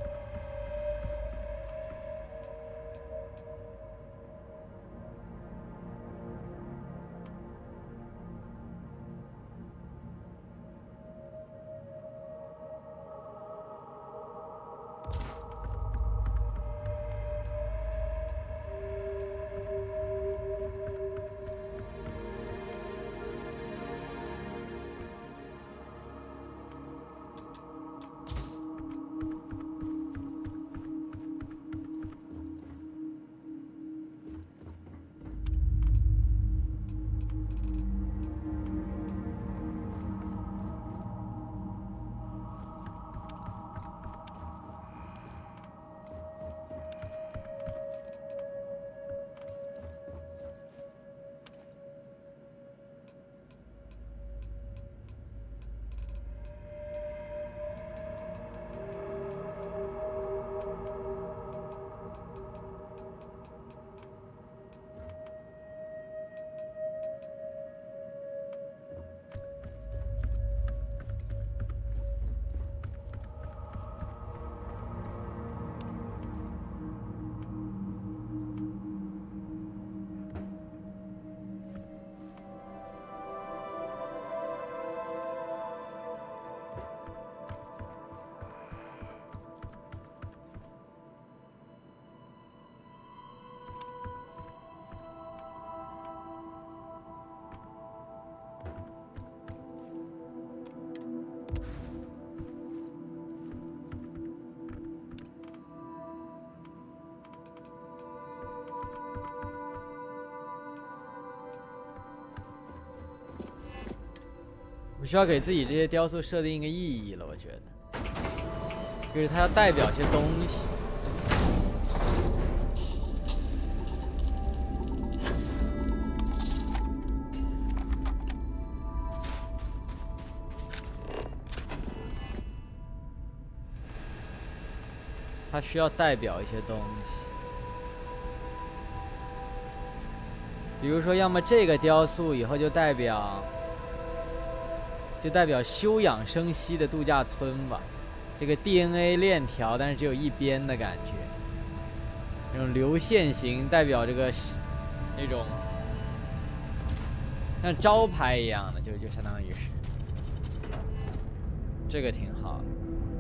我需要给自己这些雕塑设定一个意义了，我觉得，就是它要代表些东西。它需要代表一些东西，比如说，要么这个雕塑以后就代表休养生息的度假村吧，这个 DNA 链条，但是只有一边的感觉，那种流线型代表这个那种像招牌一样的，就相当于是这个挺好的。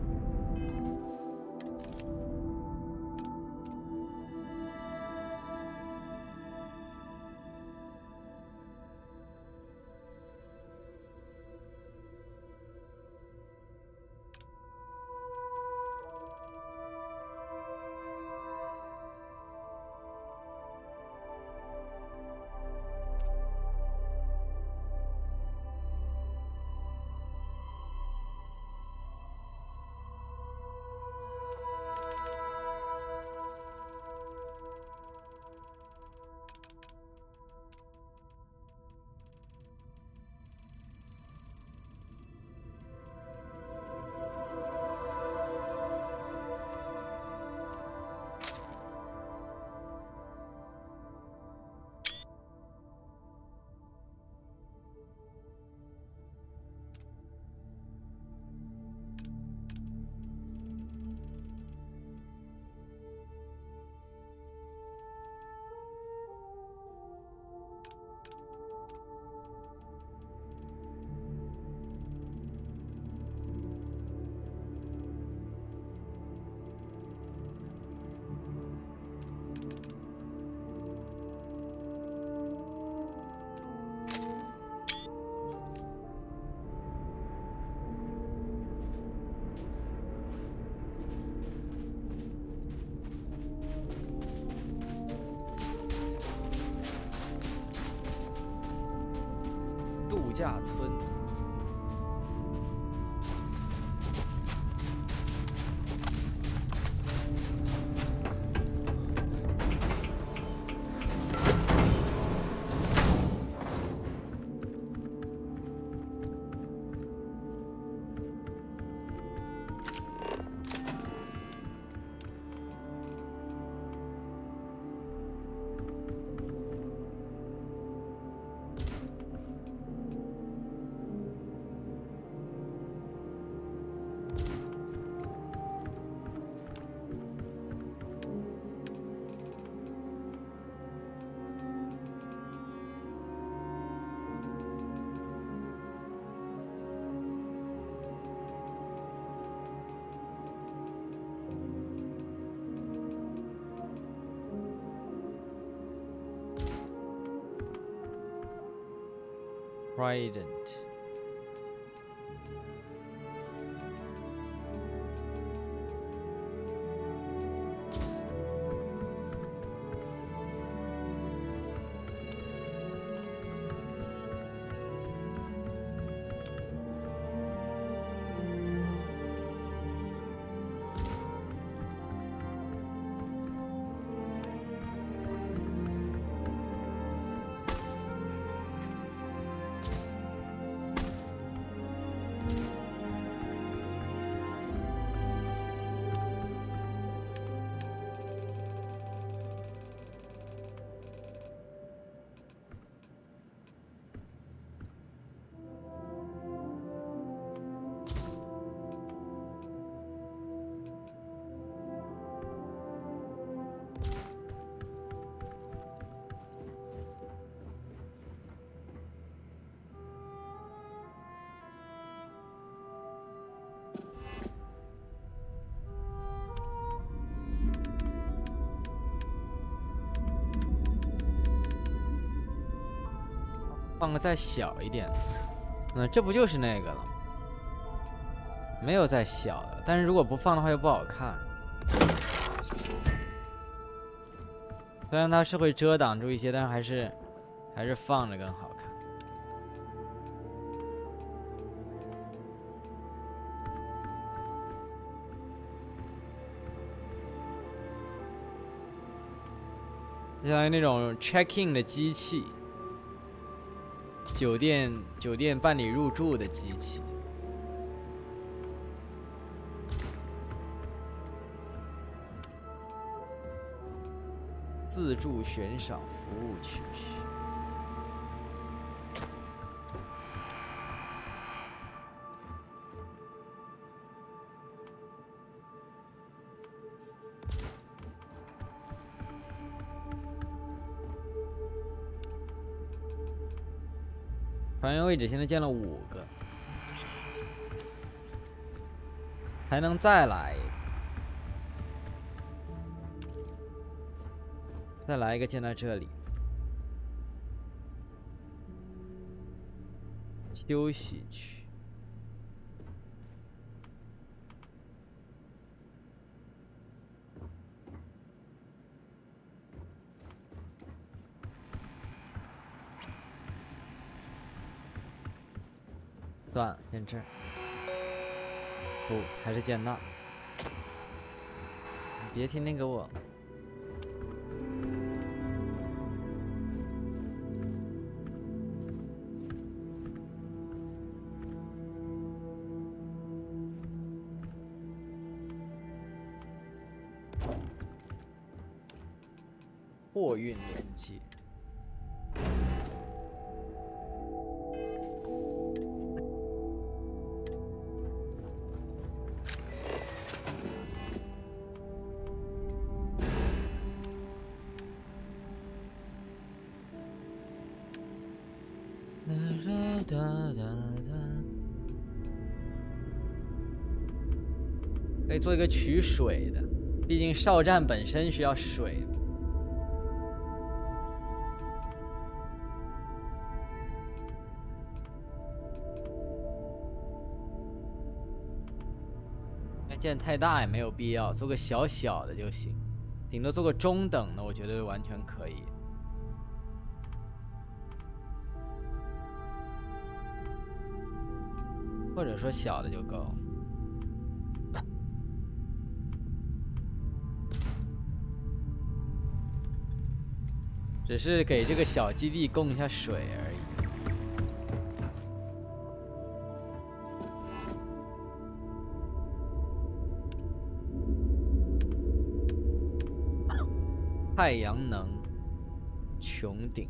度假村。 Trident。放个再小一点的，这不就是那个了？没有再小的，但是如果不放的话又不好看。虽然它是会遮挡住一些，但是还是放着更好看。就相当于那种 check in 的机器。酒店办理入住的机器，自助悬赏服务区。船员位置现在建了5个，还能再来一个，再来一个建在这里。休息区。算了，建这儿。不，还是建那。你别天天给我。货运连接。可以做一个取水的，毕竟哨站本身需要水。建太大也没有必要，做个小小的就行，顶多做个中等的，我觉得完全可以。或者说小的就够。只是给这个小基地供一下水而已。太阳能穹顶。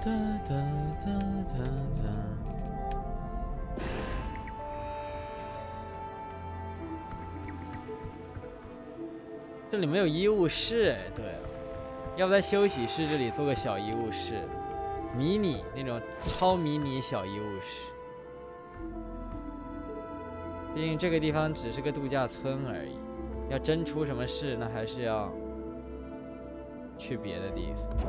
哒哒哒哒哒。这里没有医务室哎，对了，要不在休息室这里做个小医务室，迷你那种超迷你小医务室。毕竟这个地方只是个度假村而已，要真出什么事，那还是要去别的地方。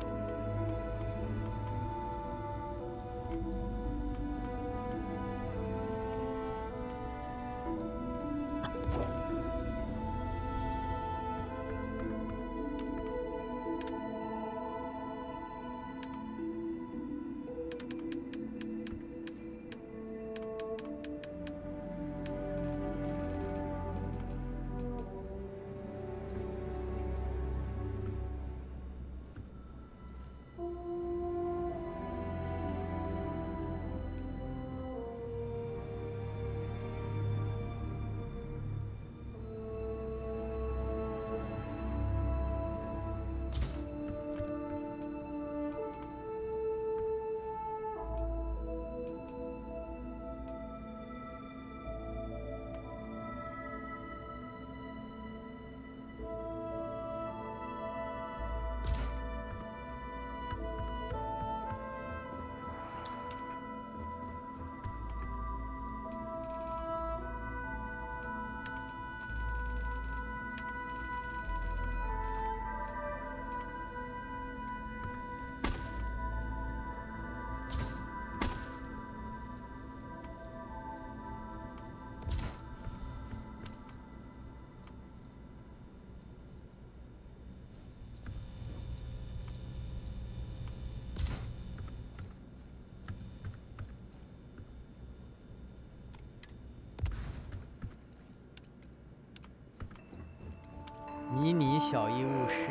迷你小医务室，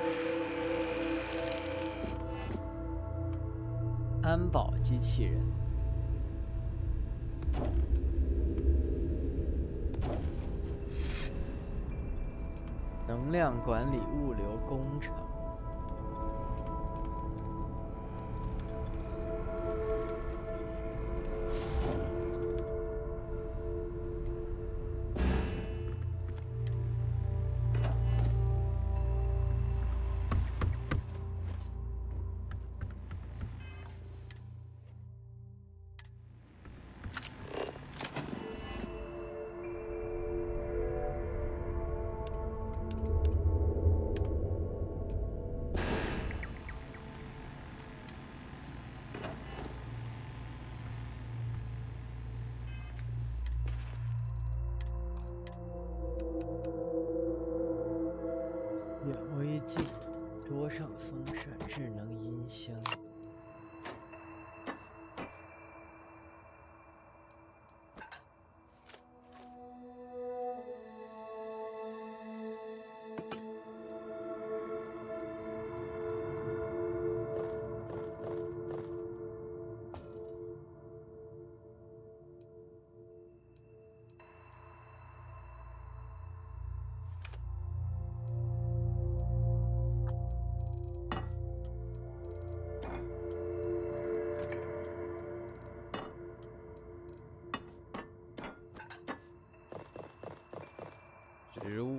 安保机器人，能量管理物流工程。显微镜，桌上风扇，智能音箱。植物。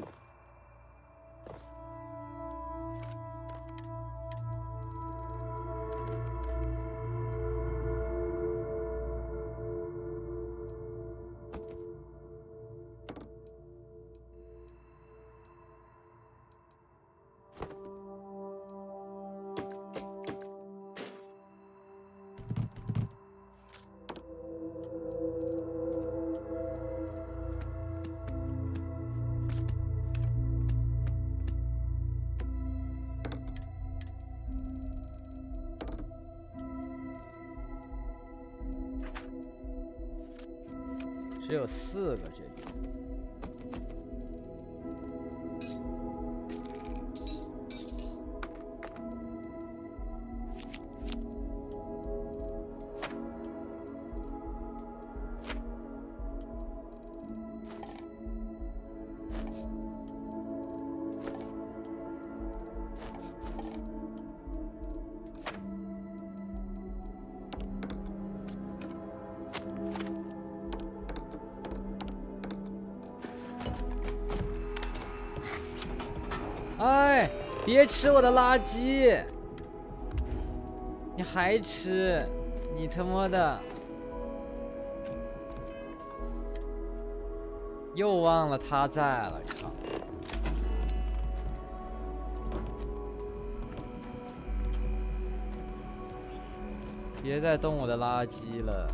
只有4个这里。 哎，别吃我的垃圾！你还吃？你他妈的！又忘了他在了，靠！别再动我的垃圾了。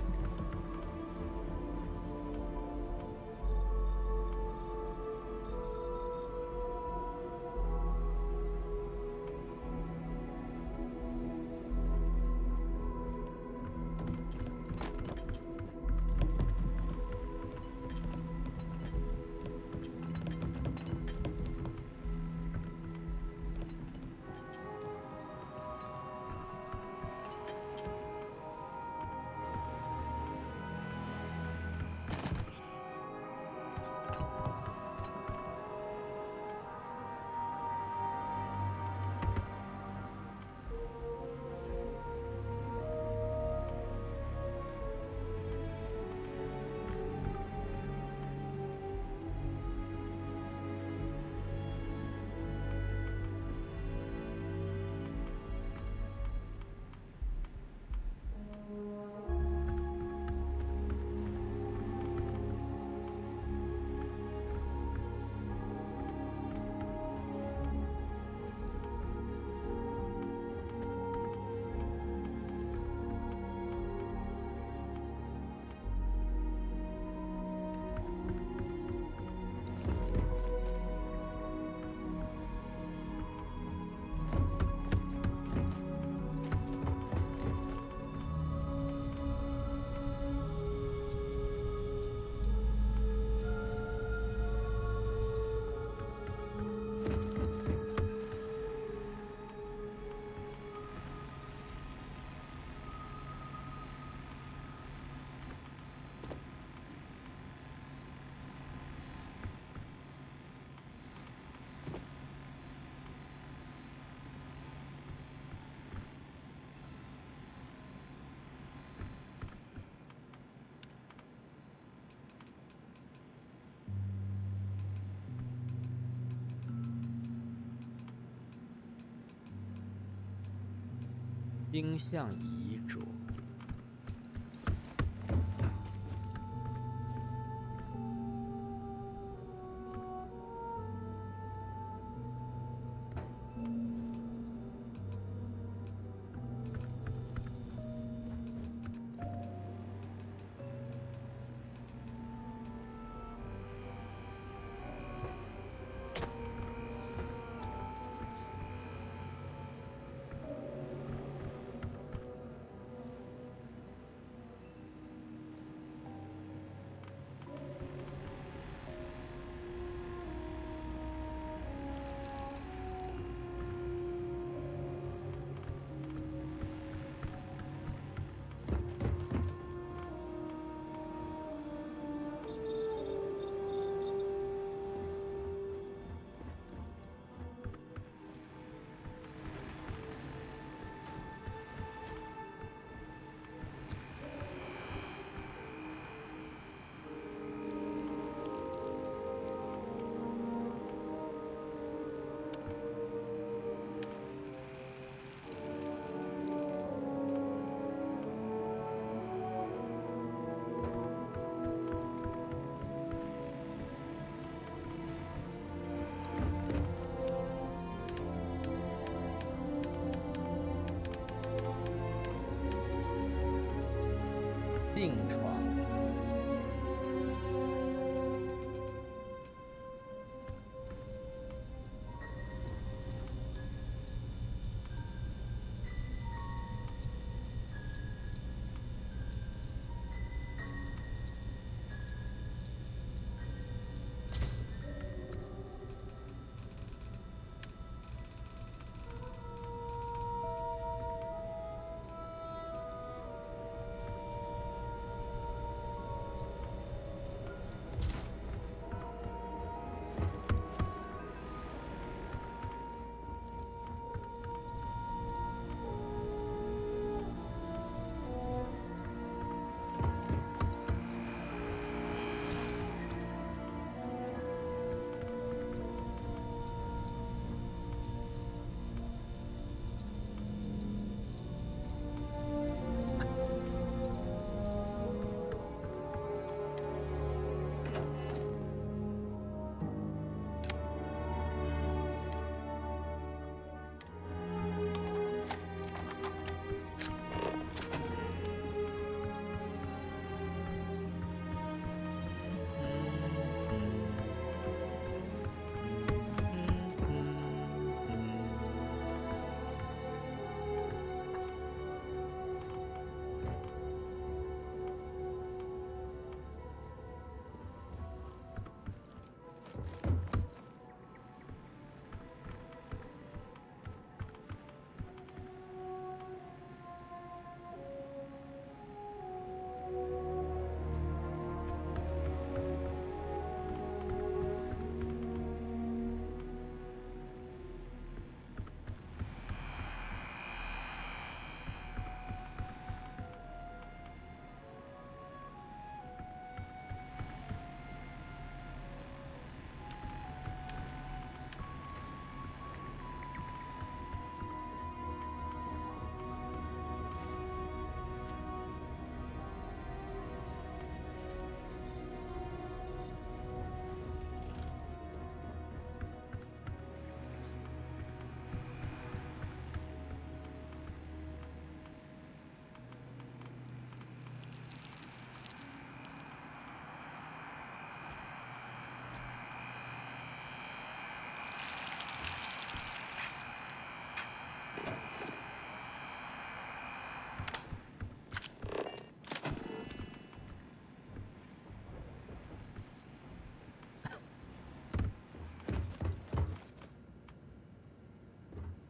星象遗嘱。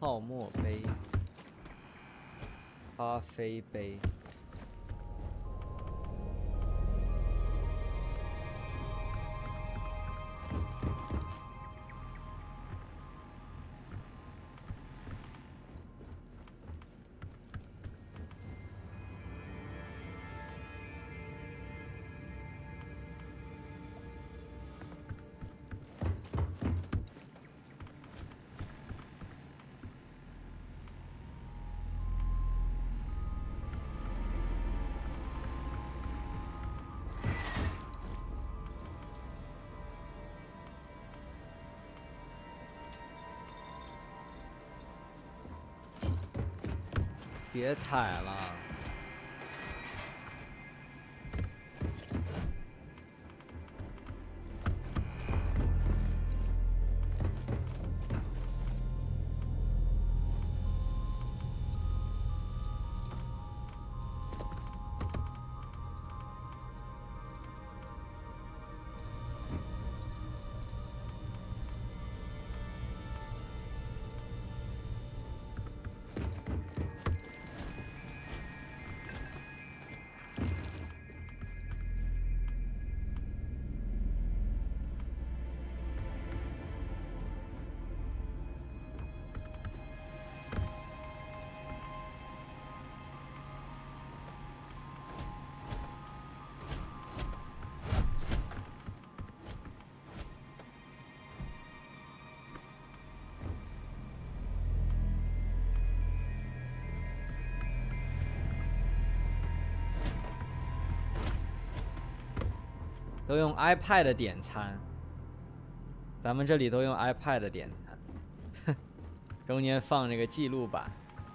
泡沫杯，咖啡杯。别踩了！都用 iPad 点餐，咱们这里都用 iPad 点餐，中间放这个记录板。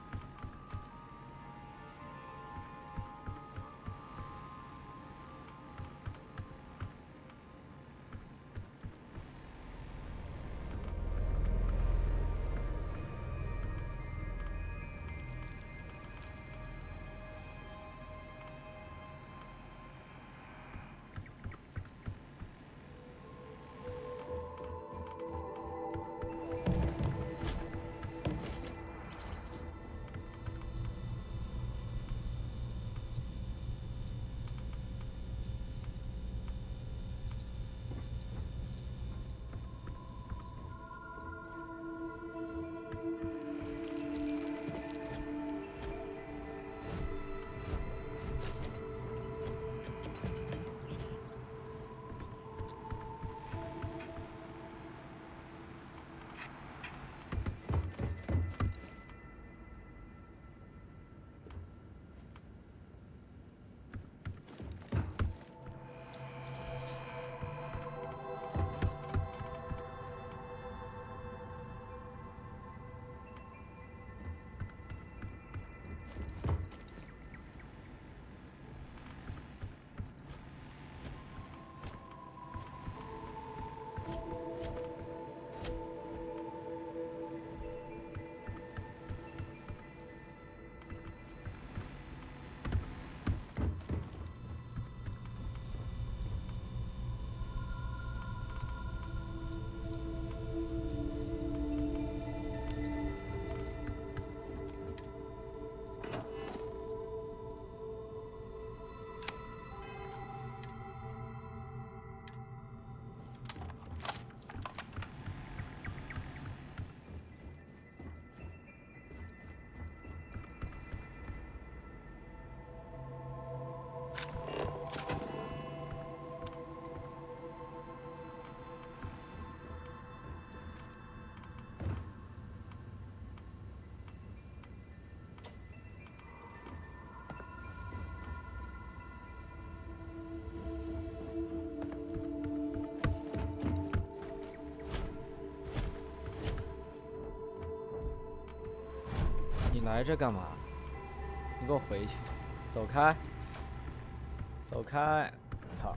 你来这干嘛？你给我回去，走开，走开！好。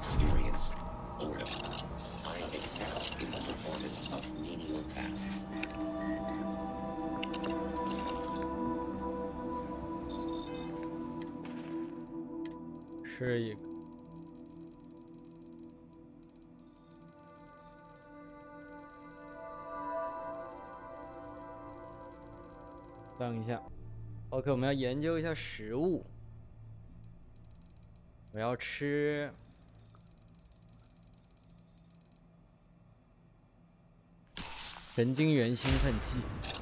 experience boredom. I excel in the performance of menial tasks. 吃一个。等一下 ，OK， 我们要研究一下食物。我要吃神经元兴奋剂。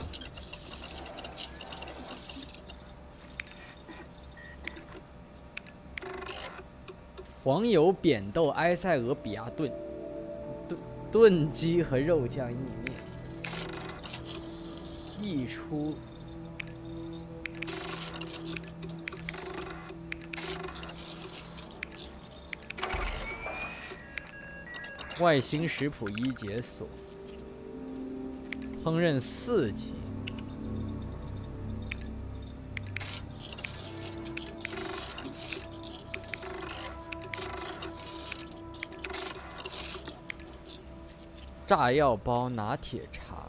黄油扁豆埃塞俄比亚炖鸡和肉酱意面。溢出。外星食谱一解锁，烹饪4级，炸药包拿铁茶，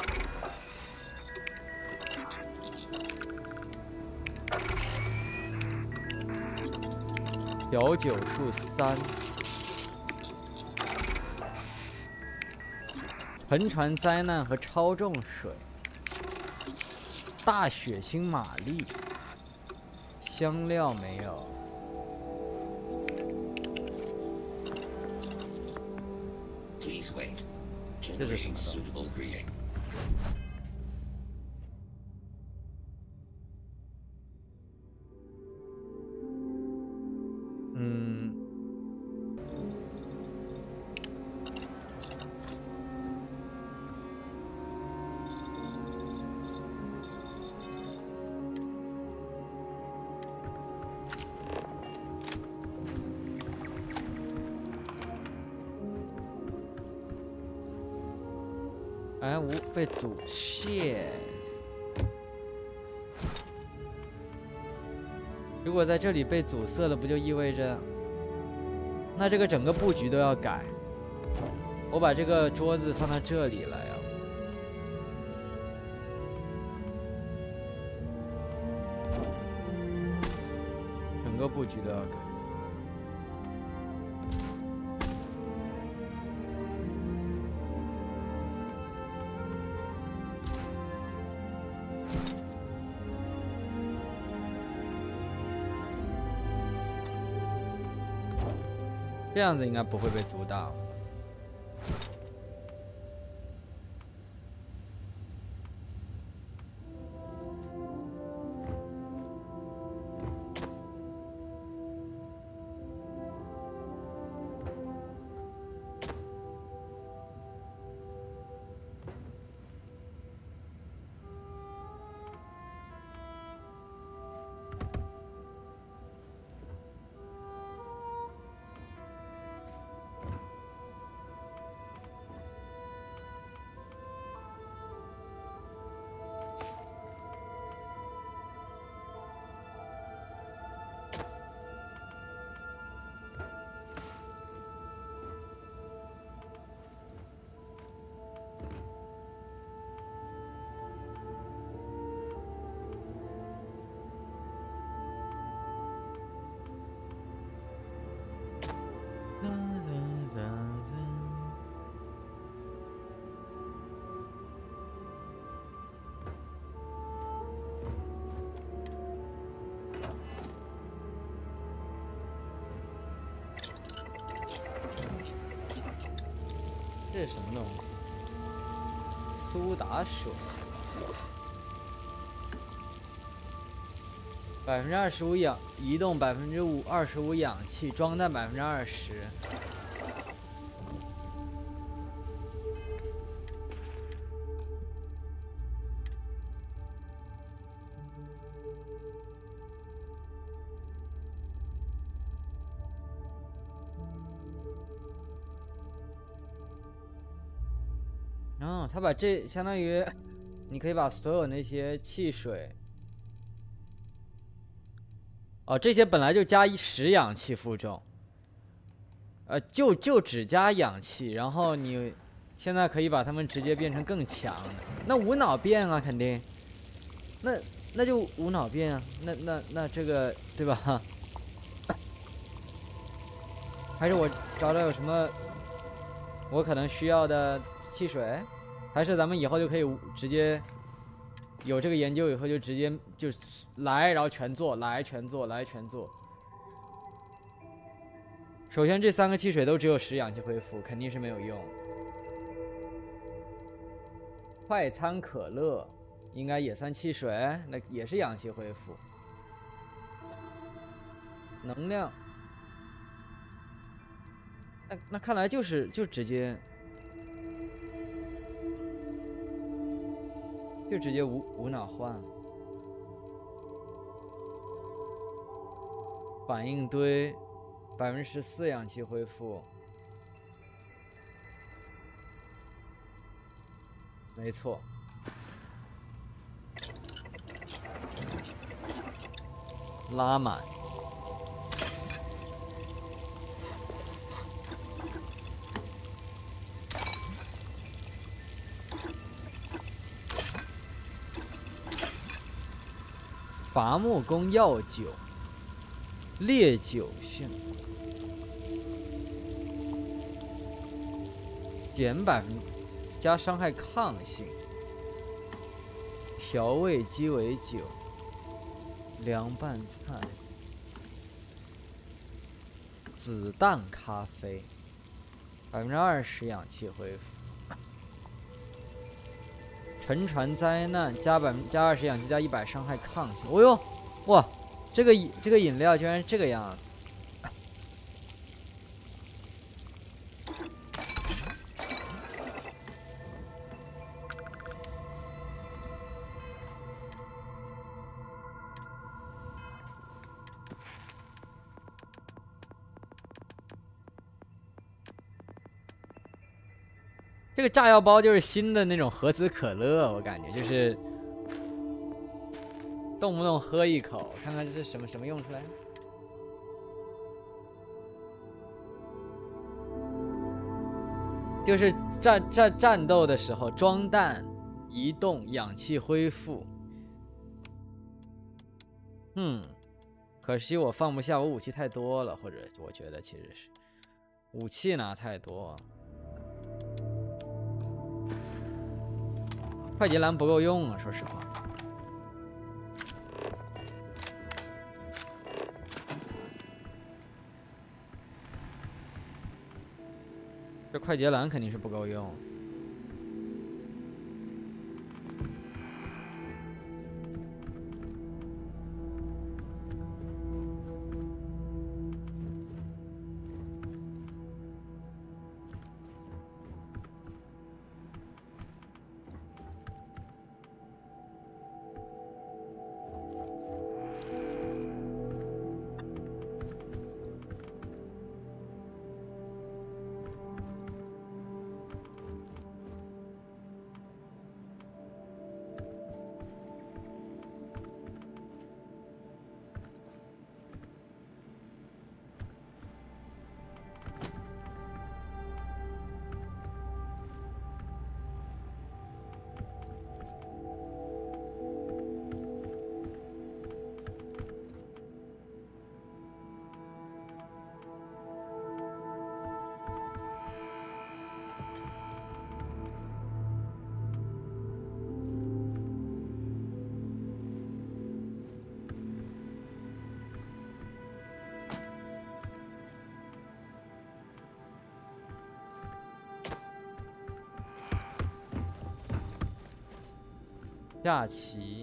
调酒术3。沉船灾难和超重水，大血腥玛丽，香料没有。 Please wait. 这是什 Generating 么 suitable greeting. 哎，无被阻shit。如果在这里被阻塞了，不就意味着，那这个整个布局都要改？我把这个桌子放到这里了呀。整个布局都要改。这样子应该不会被阻挡。这是什么东西？苏打水，25%移动25%氧气，装弹20%。他把这相当于，你可以把所有那些汽水，这些本来就加10氧气负重， 就只加氧气，然后你现在可以把它们直接变成更强的。那无脑变啊，肯定。那就无脑变啊。那这个对吧？还是我找找有什么我可能需要的汽水，还是咱们以后就可以直接有这个研究以后就直接就来，然后全做，来全做，来全做。首先这3个汽水都只有10氧气恢复，肯定是没有用。快餐可乐应该也算汽水，那也是氧气恢复。能量，那看来就直接无脑换。反应堆14%氧气恢复，没错。拉满。伐木工药酒，烈酒性，加伤害抗性，调味鸡尾酒，凉拌菜，子弹咖啡，20%氧气恢复。沉船灾难加20氧气加100伤害抗性。哦呦，哇，这个饮料居然是这个样子。这个炸药包就是新的那种核子可乐，我感觉就是动不动喝一口，看看这是什么用出来。就是战斗的时候装弹、移动、氧气恢复。可惜我放不下，我武器太多了，或者我觉得其实是武器拿太多。快捷蓝不够用啊，说实话。这快捷蓝肯定是不够用。下棋。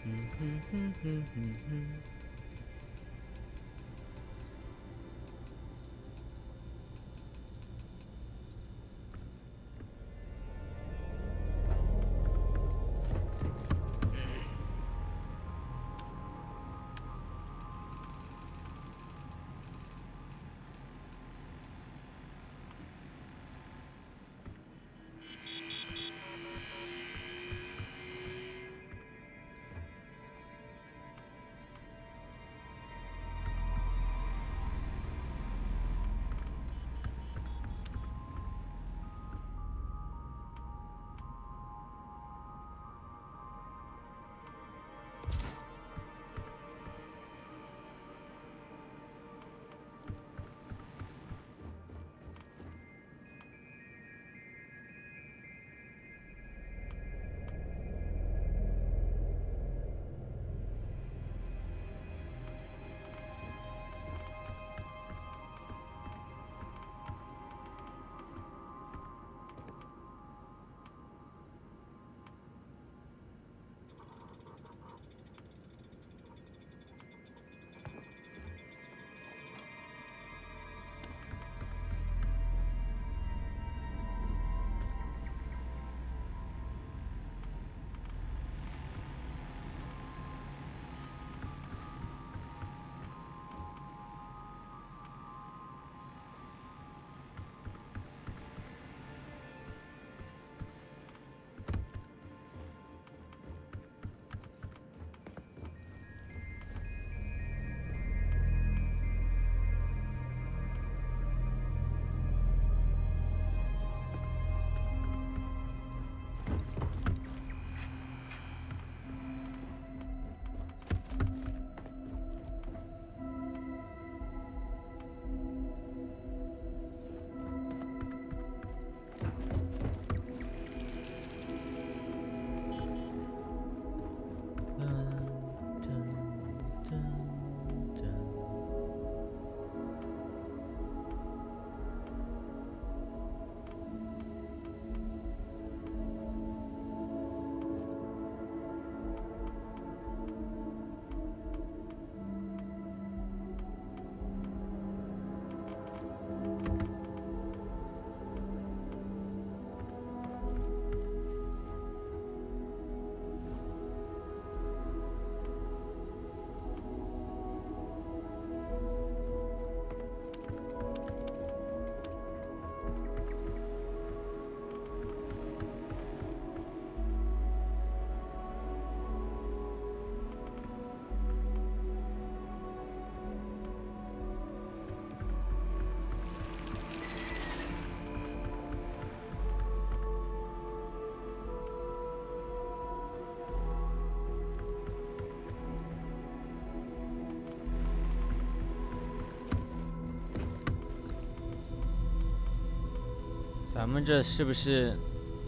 咱们这是不是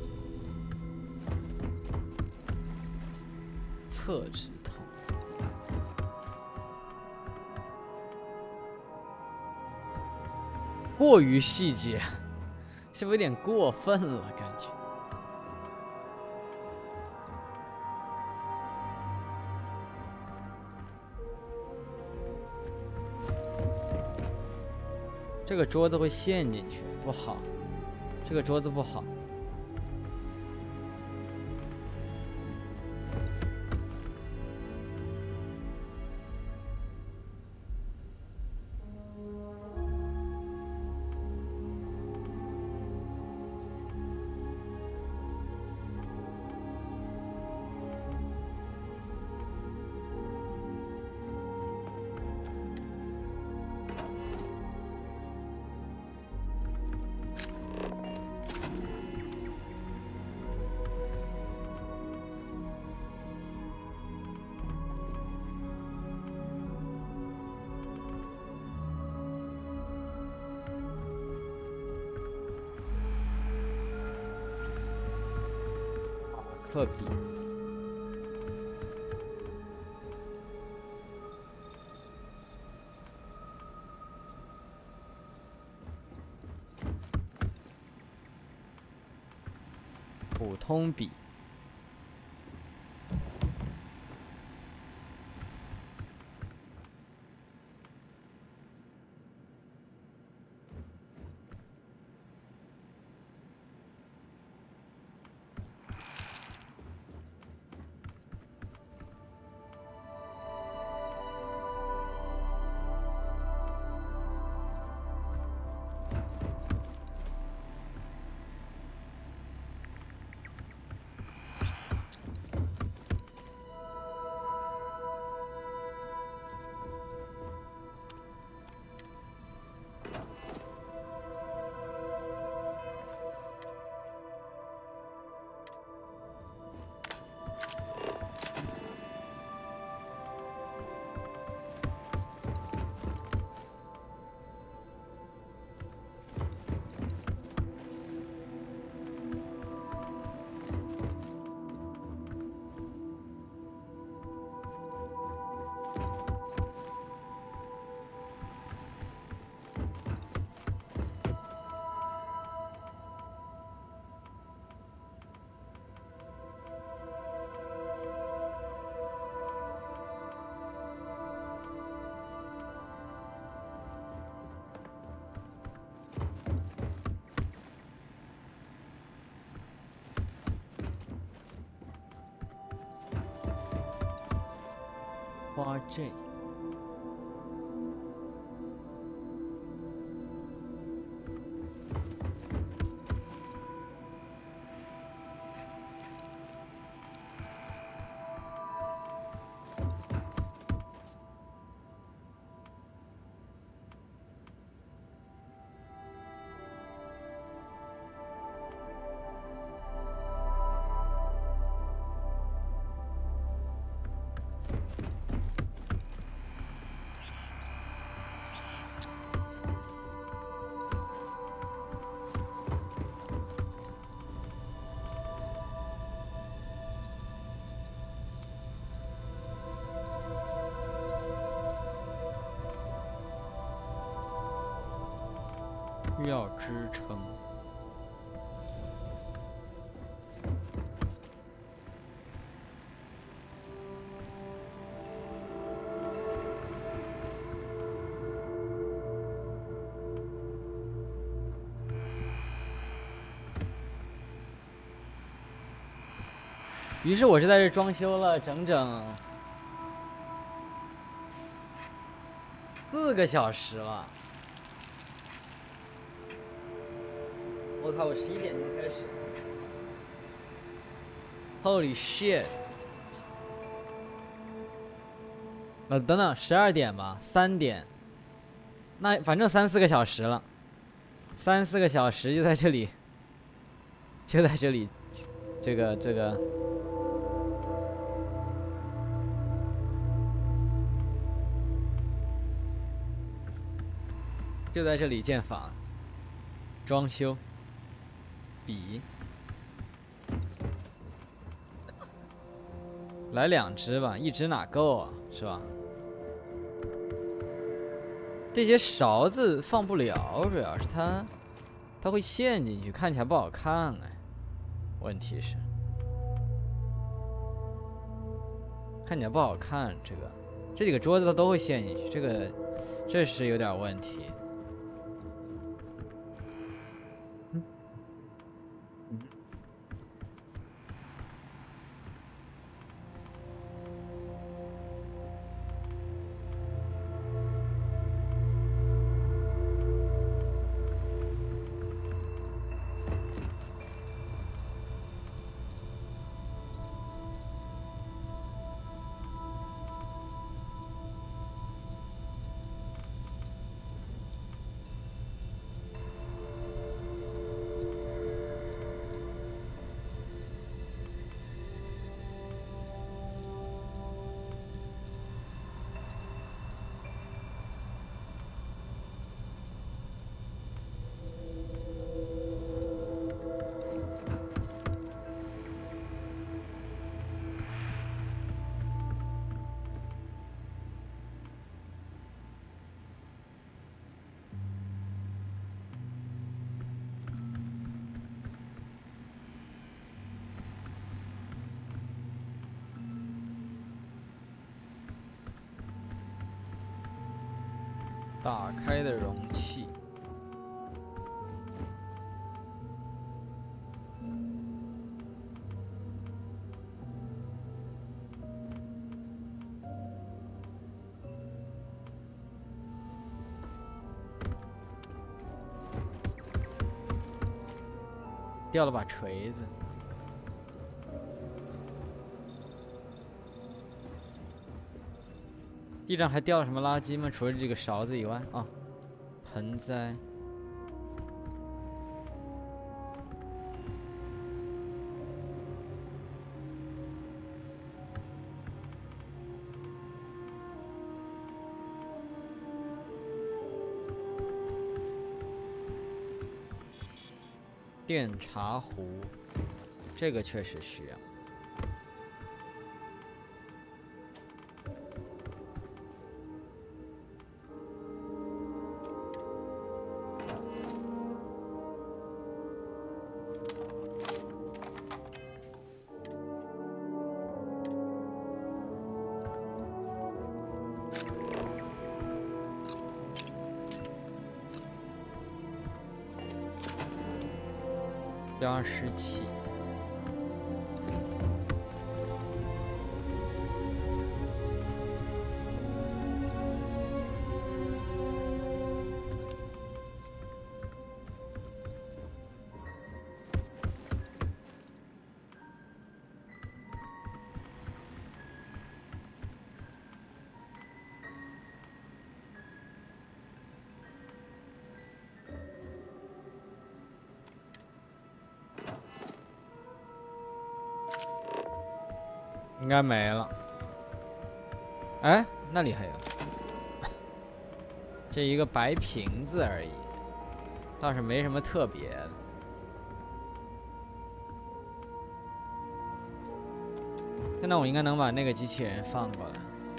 侧指头？过于细节，是不是有点过分了？感觉。这个桌子会陷进去，不好。这个桌子不好。克比，普通笔， 花 J。要支撑。于是我是在这装修了整整4个小时了。我靠！我11点钟开始。Holy shit！ 等等，12点吧，3点。那反正3、4个小时了，3、4个小时就在这里，这个，就在这里建房子，装修。笔，来2只吧，1只哪够啊？是吧？这些勺子放不了，主要是它会陷进去，看起来不好看哎。问题是，看起来不好看，这几个桌子它都会陷进去，这是有点问题。打开的容器，掉了把锤子。地上还掉了什么垃圾吗？除了这个勺子以外啊，盆栽。电茶壶，这个确实需要。加湿器， 该没了。哎，那里还有，这一个白瓶子而已，倒是没什么特别的。现在我应该能把那个机器人放过来，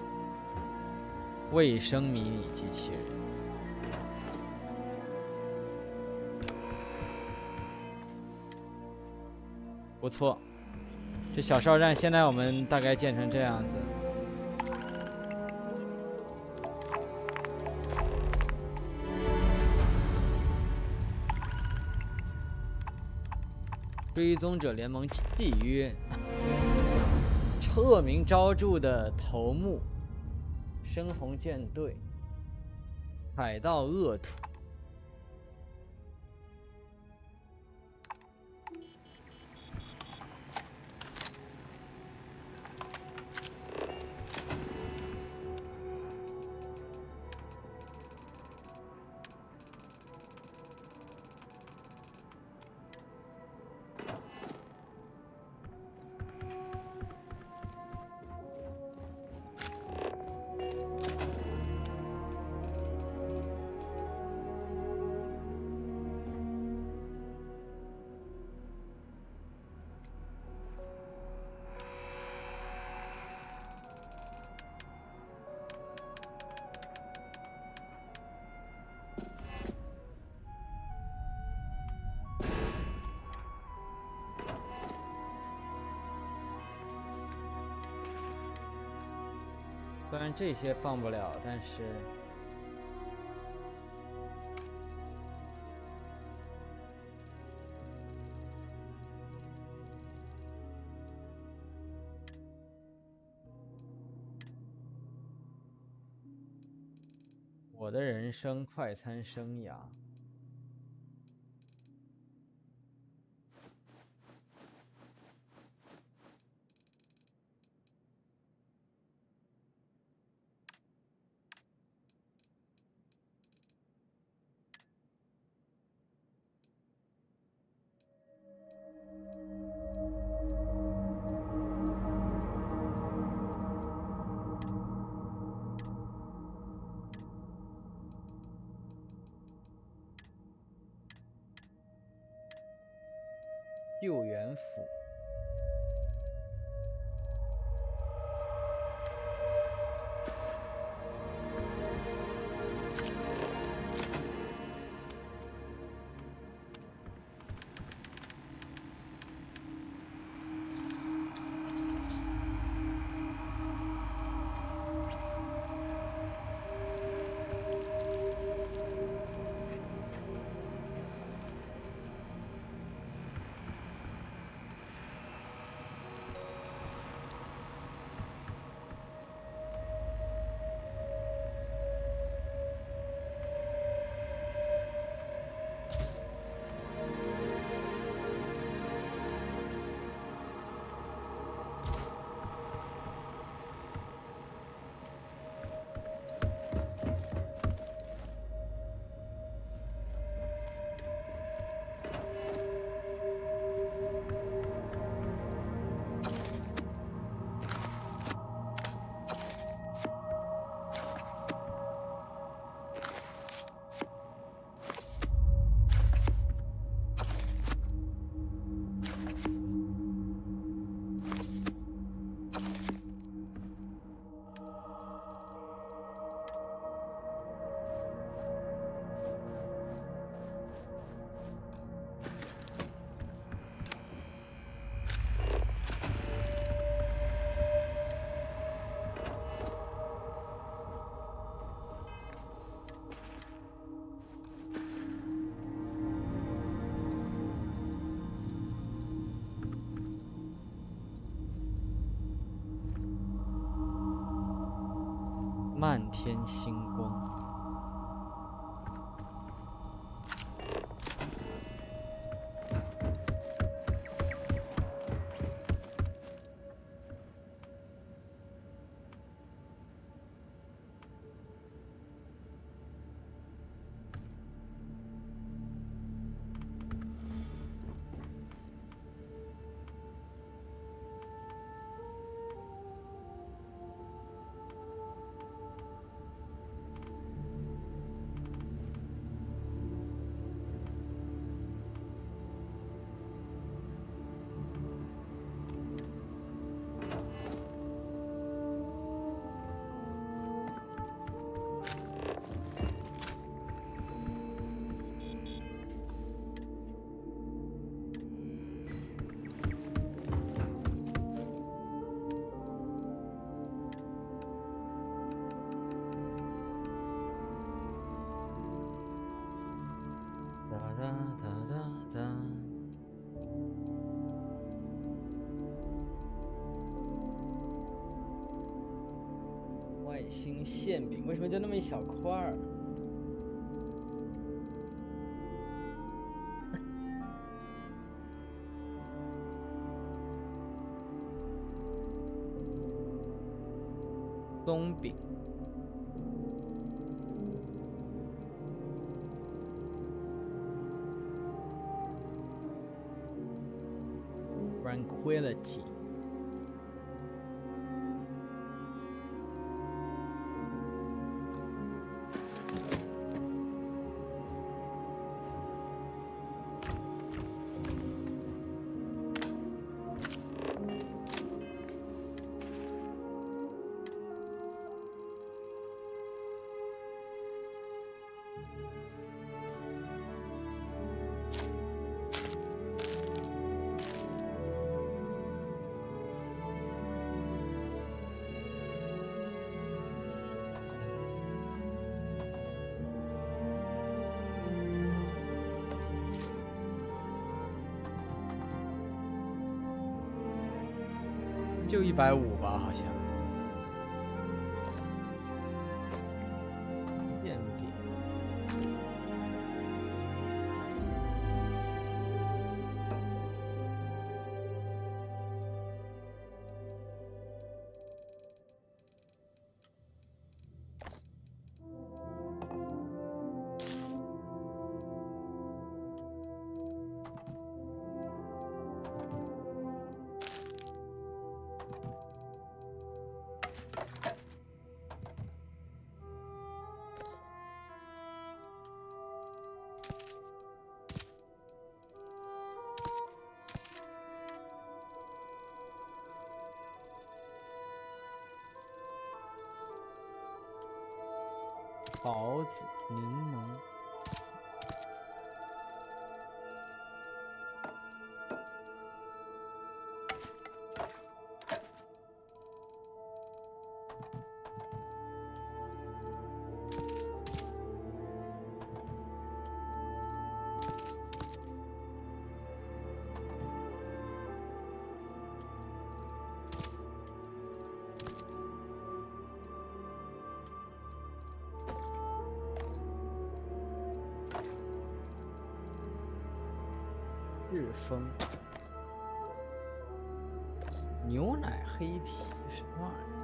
卫生迷你机器人。不错，这小哨站现在我们大概建成这样子。追踪者联盟契约，恶名昭著的头目，深红舰队，海盗恶徒。虽然这些放不了，但是我的人生快餐生涯。救援府。漫天星光。 哒哒哒哒。外星馅饼为什么就那么一小块儿？松饼。Tranquility。就150吧，好像。馅饼。桃子、柠檬。日风。牛奶黑啤什么玩意儿？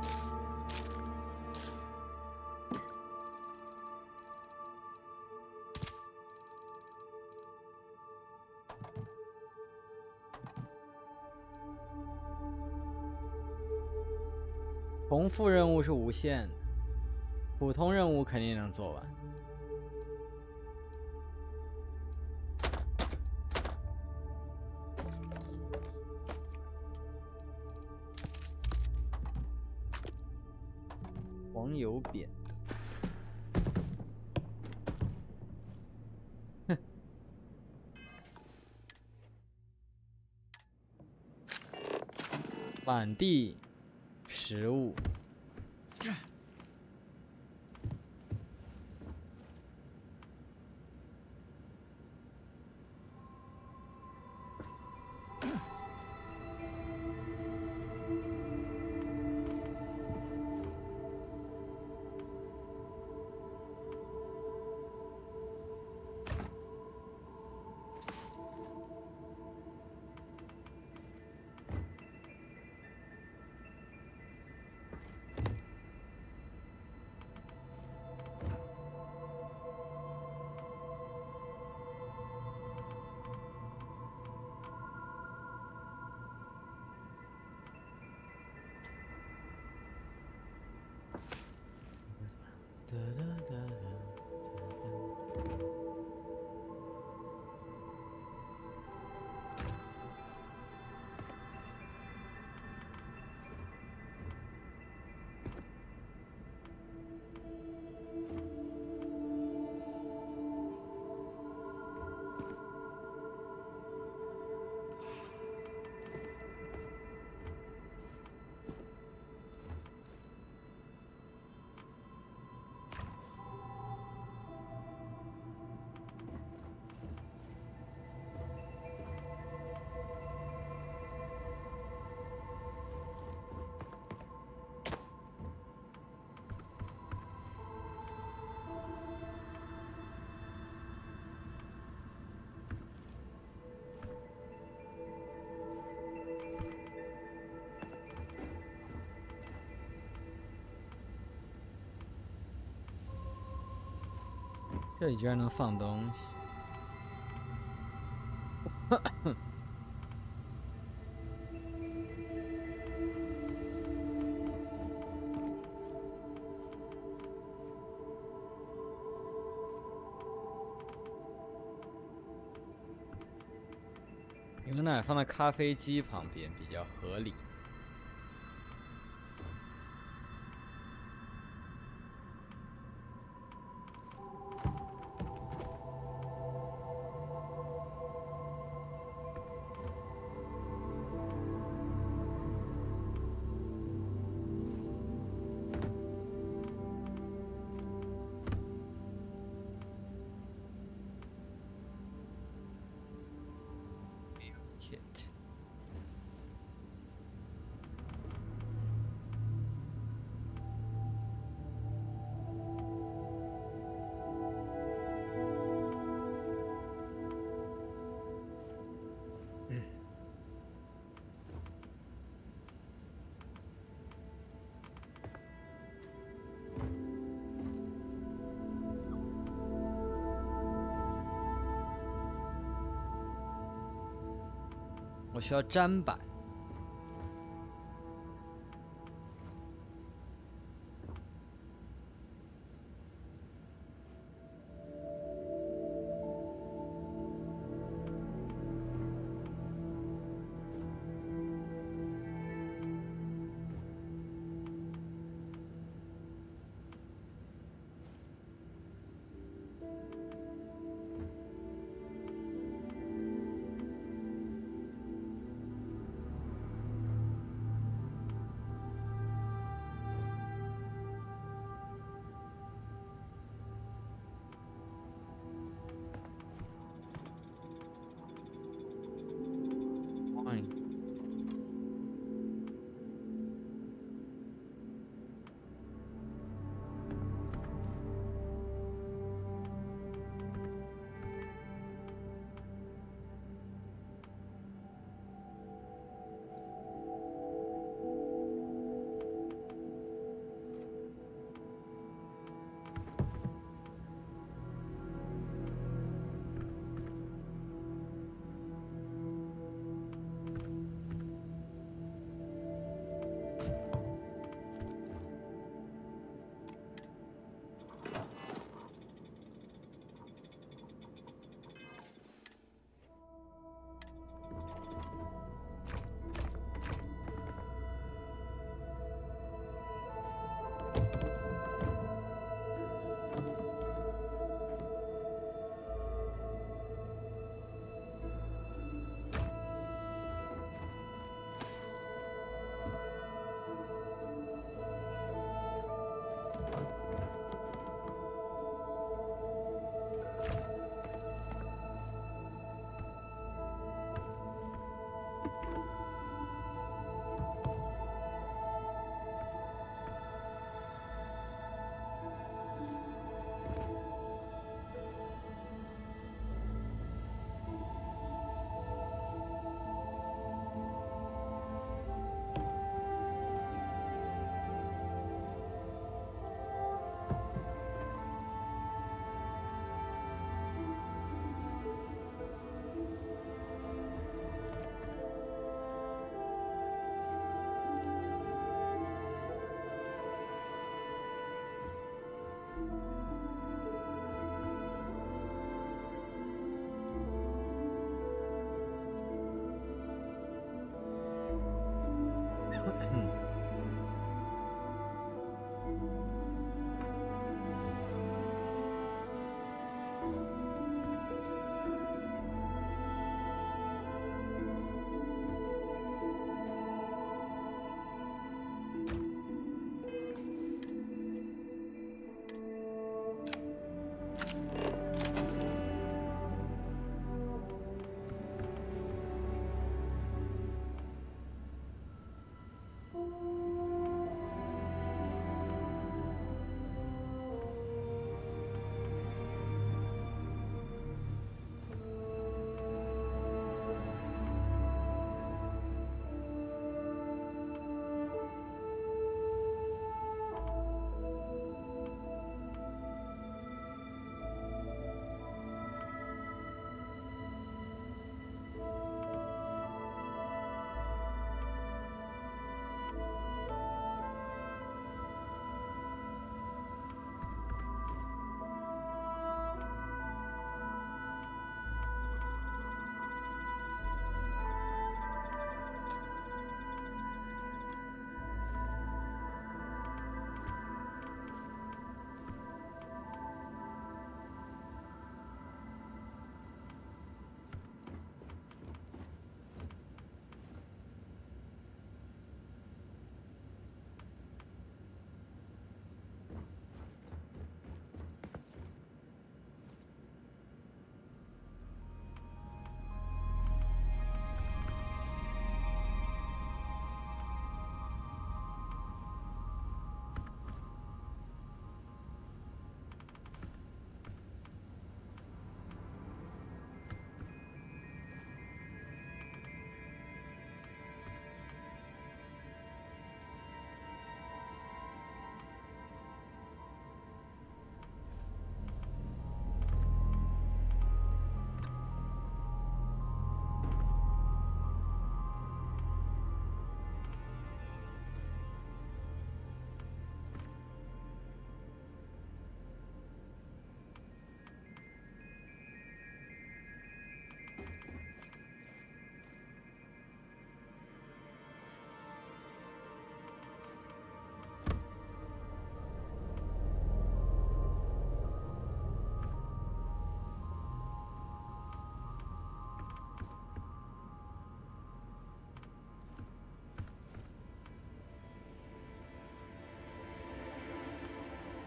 重复任务是无限的，普通任务肯定能做完。黄油扁。哼。满地食物。 这里居然能放东西。牛奶放在咖啡机旁边比较合理。Kit。我需要砧板。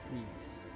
Greece。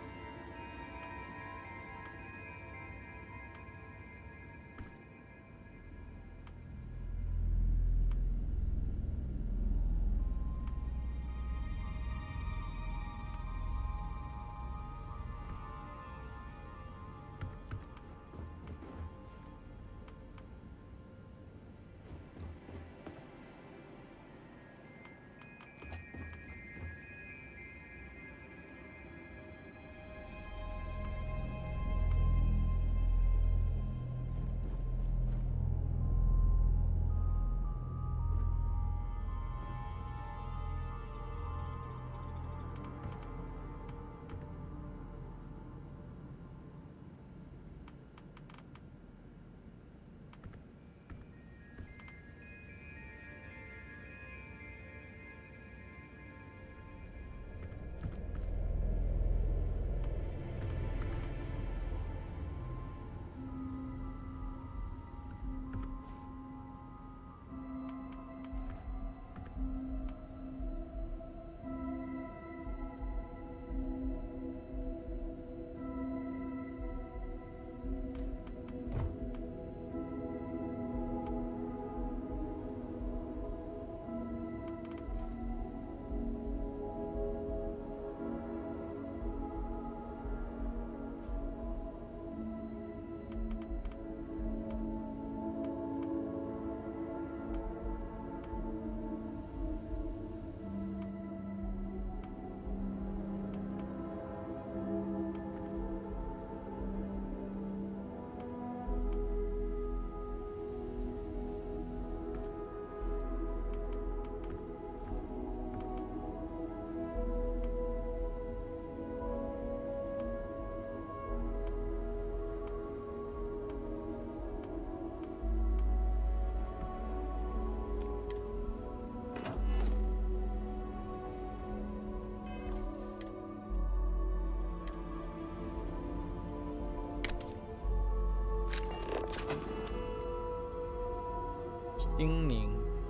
英宁，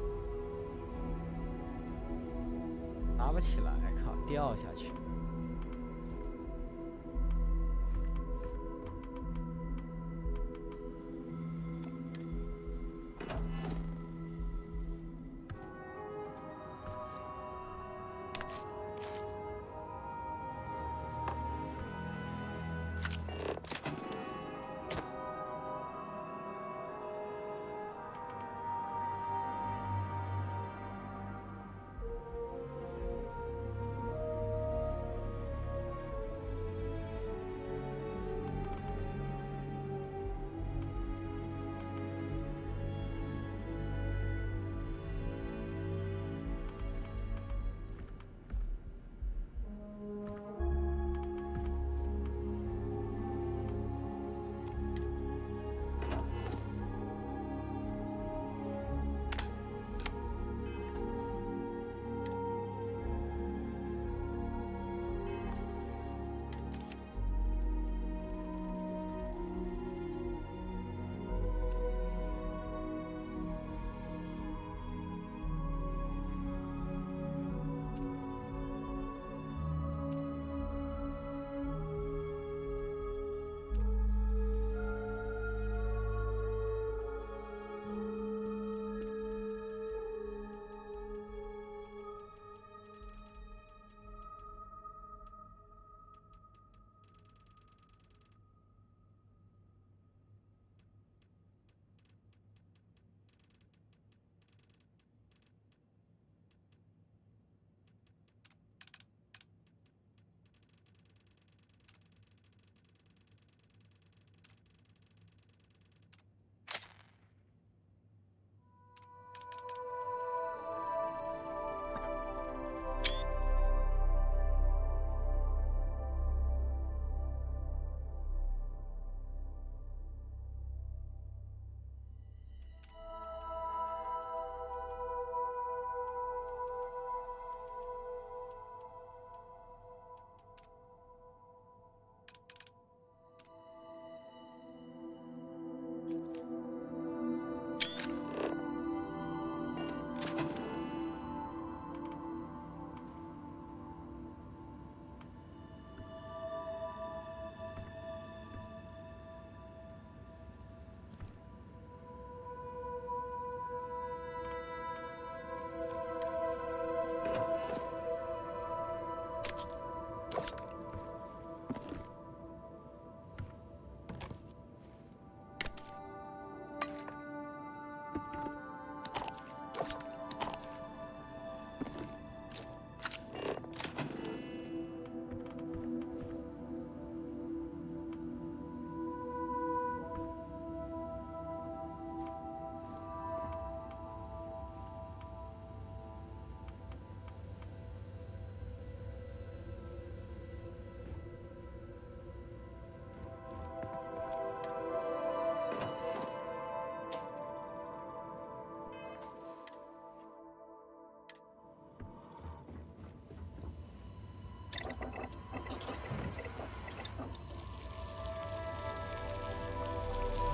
拿不起来，靠，掉下去。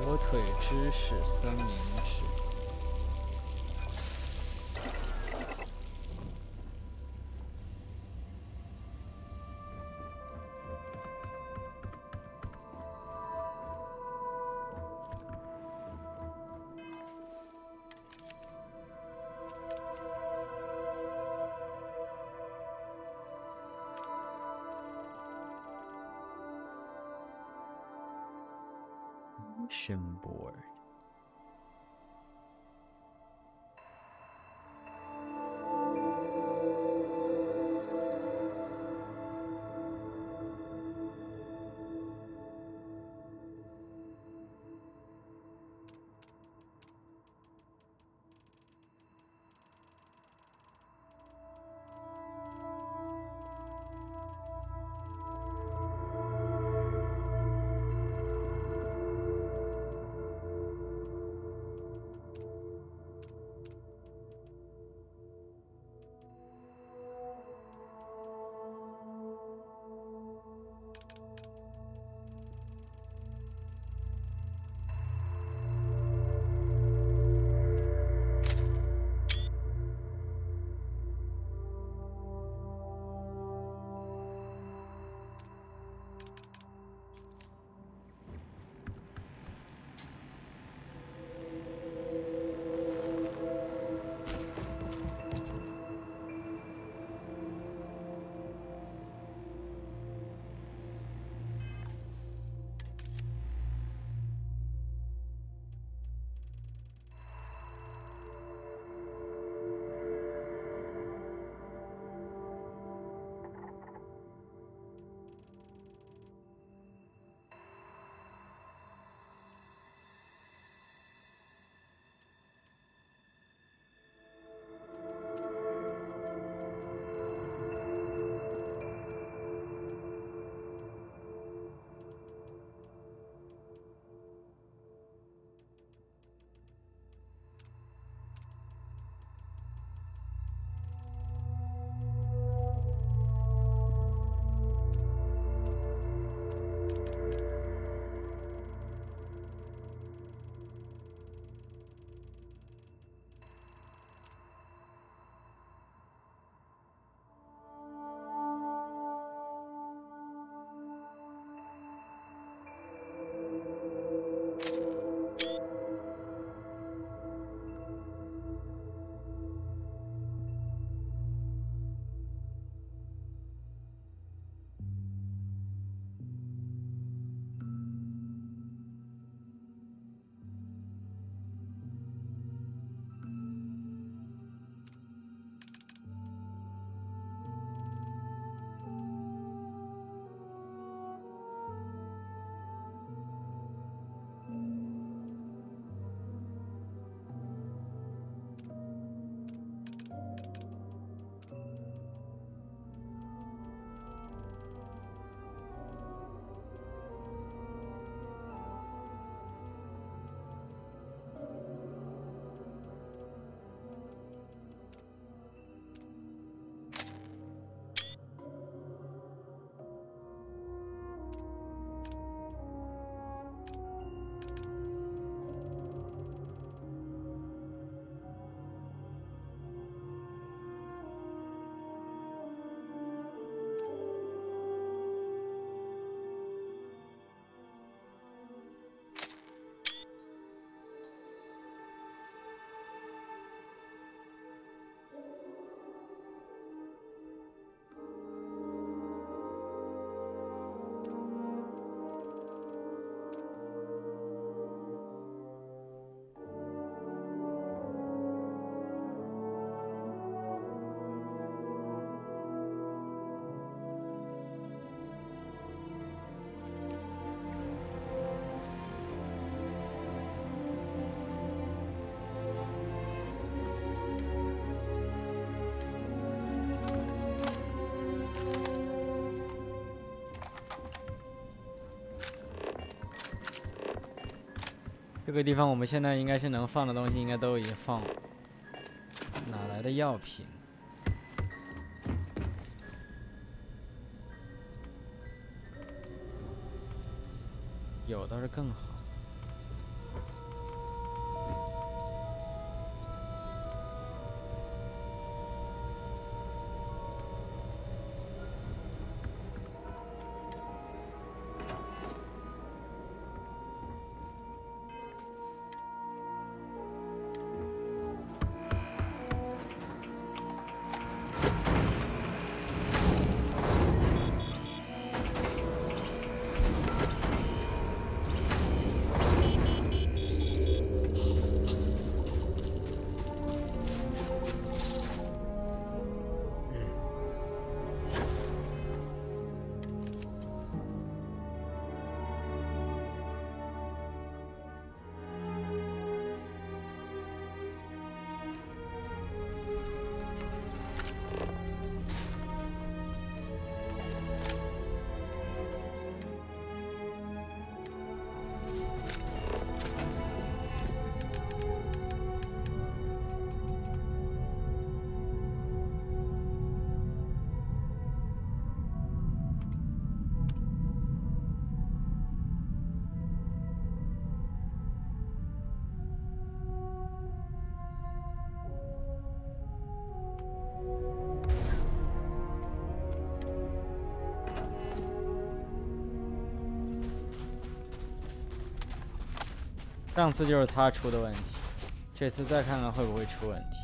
火腿芝士三明治。Vision board。这个地方我们现在应该是能放的东西，应该都已经放了。哪来的药品？有倒是更好。 上次就是他出的问题，这次再看看会不会出问题。